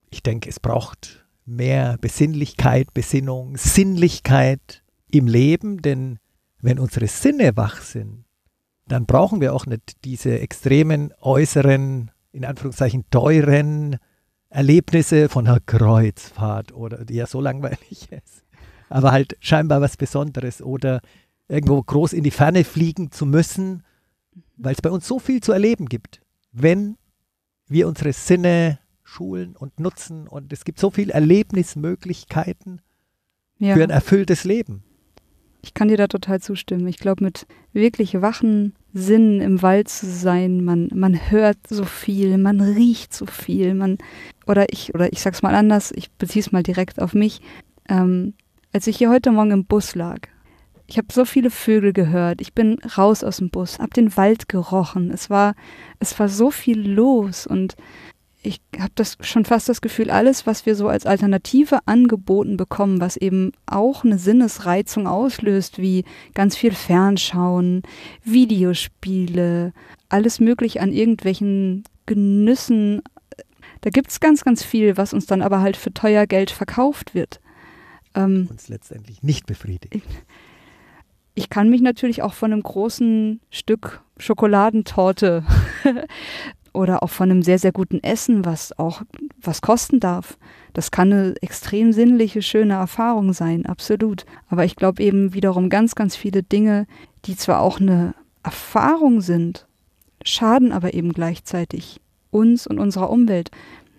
[SPEAKER 1] Ich denke, es braucht mehr Besinnlichkeit, Besinnung, Sinnlichkeit im Leben, denn wenn unsere Sinne wach sind, dann brauchen wir auch nicht diese extremen äußeren, in Anführungszeichen teuren Erlebnisse von einer Kreuzfahrt oder die ja so langweilig ist, aber halt scheinbar was Besonderes oder irgendwo groß in die Ferne fliegen zu müssen, weil es bei uns so viel zu erleben gibt, wenn wir unsere Sinne schulen und nutzen und es gibt so viele Erlebnismöglichkeiten
[SPEAKER 2] Ja.
[SPEAKER 1] für ein erfülltes Leben.
[SPEAKER 2] Ich kann dir da total zustimmen. Ich glaube, mit wirklich wachen Sinnen im Wald zu sein, man, man hört so viel, man riecht so viel, man oder ich, oder ich sag's mal anders, ich beziehe es mal direkt auf mich. Ähm, als ich hier heute Morgen im Bus lag, ich habe so viele Vögel gehört, ich bin raus aus dem Bus, habe den Wald gerochen, es war, es war so viel los und ich habe das schon fast das Gefühl, alles, was wir so als Alternative angeboten bekommen, was eben auch eine Sinnesreizung auslöst, wie ganz viel Fernschauen, Videospiele, alles möglich an irgendwelchen Genüssen. Da gibt es ganz, ganz viel, was uns dann aber halt für teuer Geld verkauft wird. Ähm,
[SPEAKER 1] Uns letztendlich nicht befriedigt.
[SPEAKER 2] Ich kann mich natürlich auch von einem großen Stück Schokoladentorte oder auch von einem sehr, sehr guten Essen, was auch was kosten darf. Das kann eine extrem sinnliche, schöne Erfahrung sein, absolut. Aber ich glaube eben wiederum ganz, ganz viele Dinge, die zwar auch eine Erfahrung sind, schaden aber eben gleichzeitig uns und unserer Umwelt.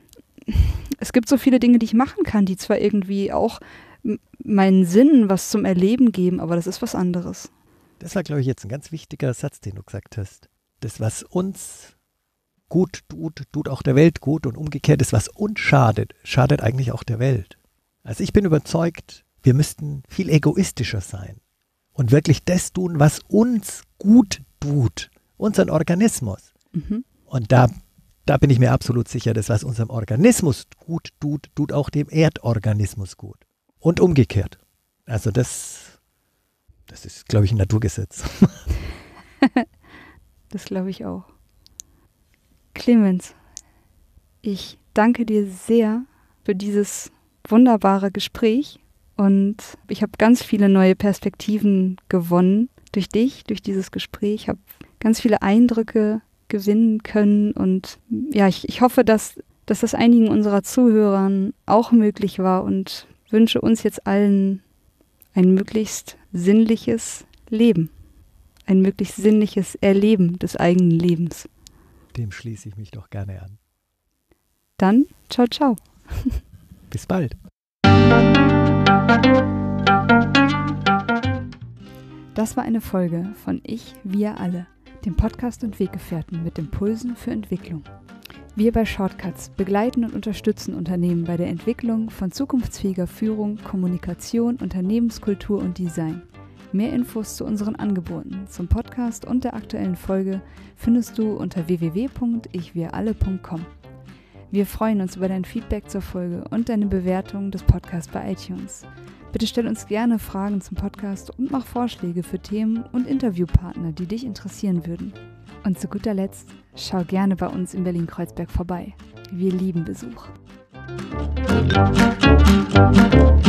[SPEAKER 2] Es gibt so viele Dinge, die ich machen kann, die zwar irgendwie auch meinen Sinnen was zum Erleben geben, aber das ist was anderes.
[SPEAKER 1] Das war, glaube ich, jetzt ein ganz wichtiger Satz, den du gesagt hast. Das, was uns gut tut, tut auch der Welt gut und umgekehrt, das, was uns schadet, schadet eigentlich auch der Welt. Also ich bin überzeugt, wir müssten viel egoistischer sein und wirklich das tun, was uns gut tut, unseren Organismus.
[SPEAKER 2] Mhm.
[SPEAKER 1] Und da, da bin ich mir absolut sicher, das, was unserem Organismus gut tut, tut auch dem Erdorganismus gut. Und umgekehrt. Also das, das ist, glaube ich, ein Naturgesetz.
[SPEAKER 2] Das glaube ich auch. Clemens, ich danke dir sehr für dieses wunderbare Gespräch und ich habe ganz viele neue Perspektiven gewonnen durch dich, durch dieses Gespräch. Ich habe ganz viele Eindrücke gewinnen können und ja, ich, ich hoffe, dass, dass das einigen unserer Zuhörern auch möglich war und wünsche uns jetzt allen ein möglichst sinnliches Leben, ein möglichst sinnliches Erleben des eigenen Lebens.
[SPEAKER 1] Dem schließe ich mich doch gerne an.
[SPEAKER 2] Dann, ciao, ciao.
[SPEAKER 1] Bis bald.
[SPEAKER 2] Das war eine Folge von Ich, wir alle, dem Podcast und Weggefährten mit Impulsen für Entwicklung. Wir bei Shortcuts begleiten und unterstützen Unternehmen bei der Entwicklung von zukunftsfähiger Führung, Kommunikation, Unternehmenskultur und Design. Mehr Infos zu unseren Angeboten, zum Podcast und der aktuellen Folge findest du unter w w w punkt ich wir alle punkt com. Wir freuen uns über dein Feedback zur Folge und deine Bewertung des Podcasts bei iTunes. Bitte stell uns gerne Fragen zum Podcast und mach Vorschläge für Themen und Interviewpartner, die dich interessieren würden. Und zu guter Letzt, schau gerne bei uns in Berlin-Kreuzberg vorbei. Wir lieben Besuch.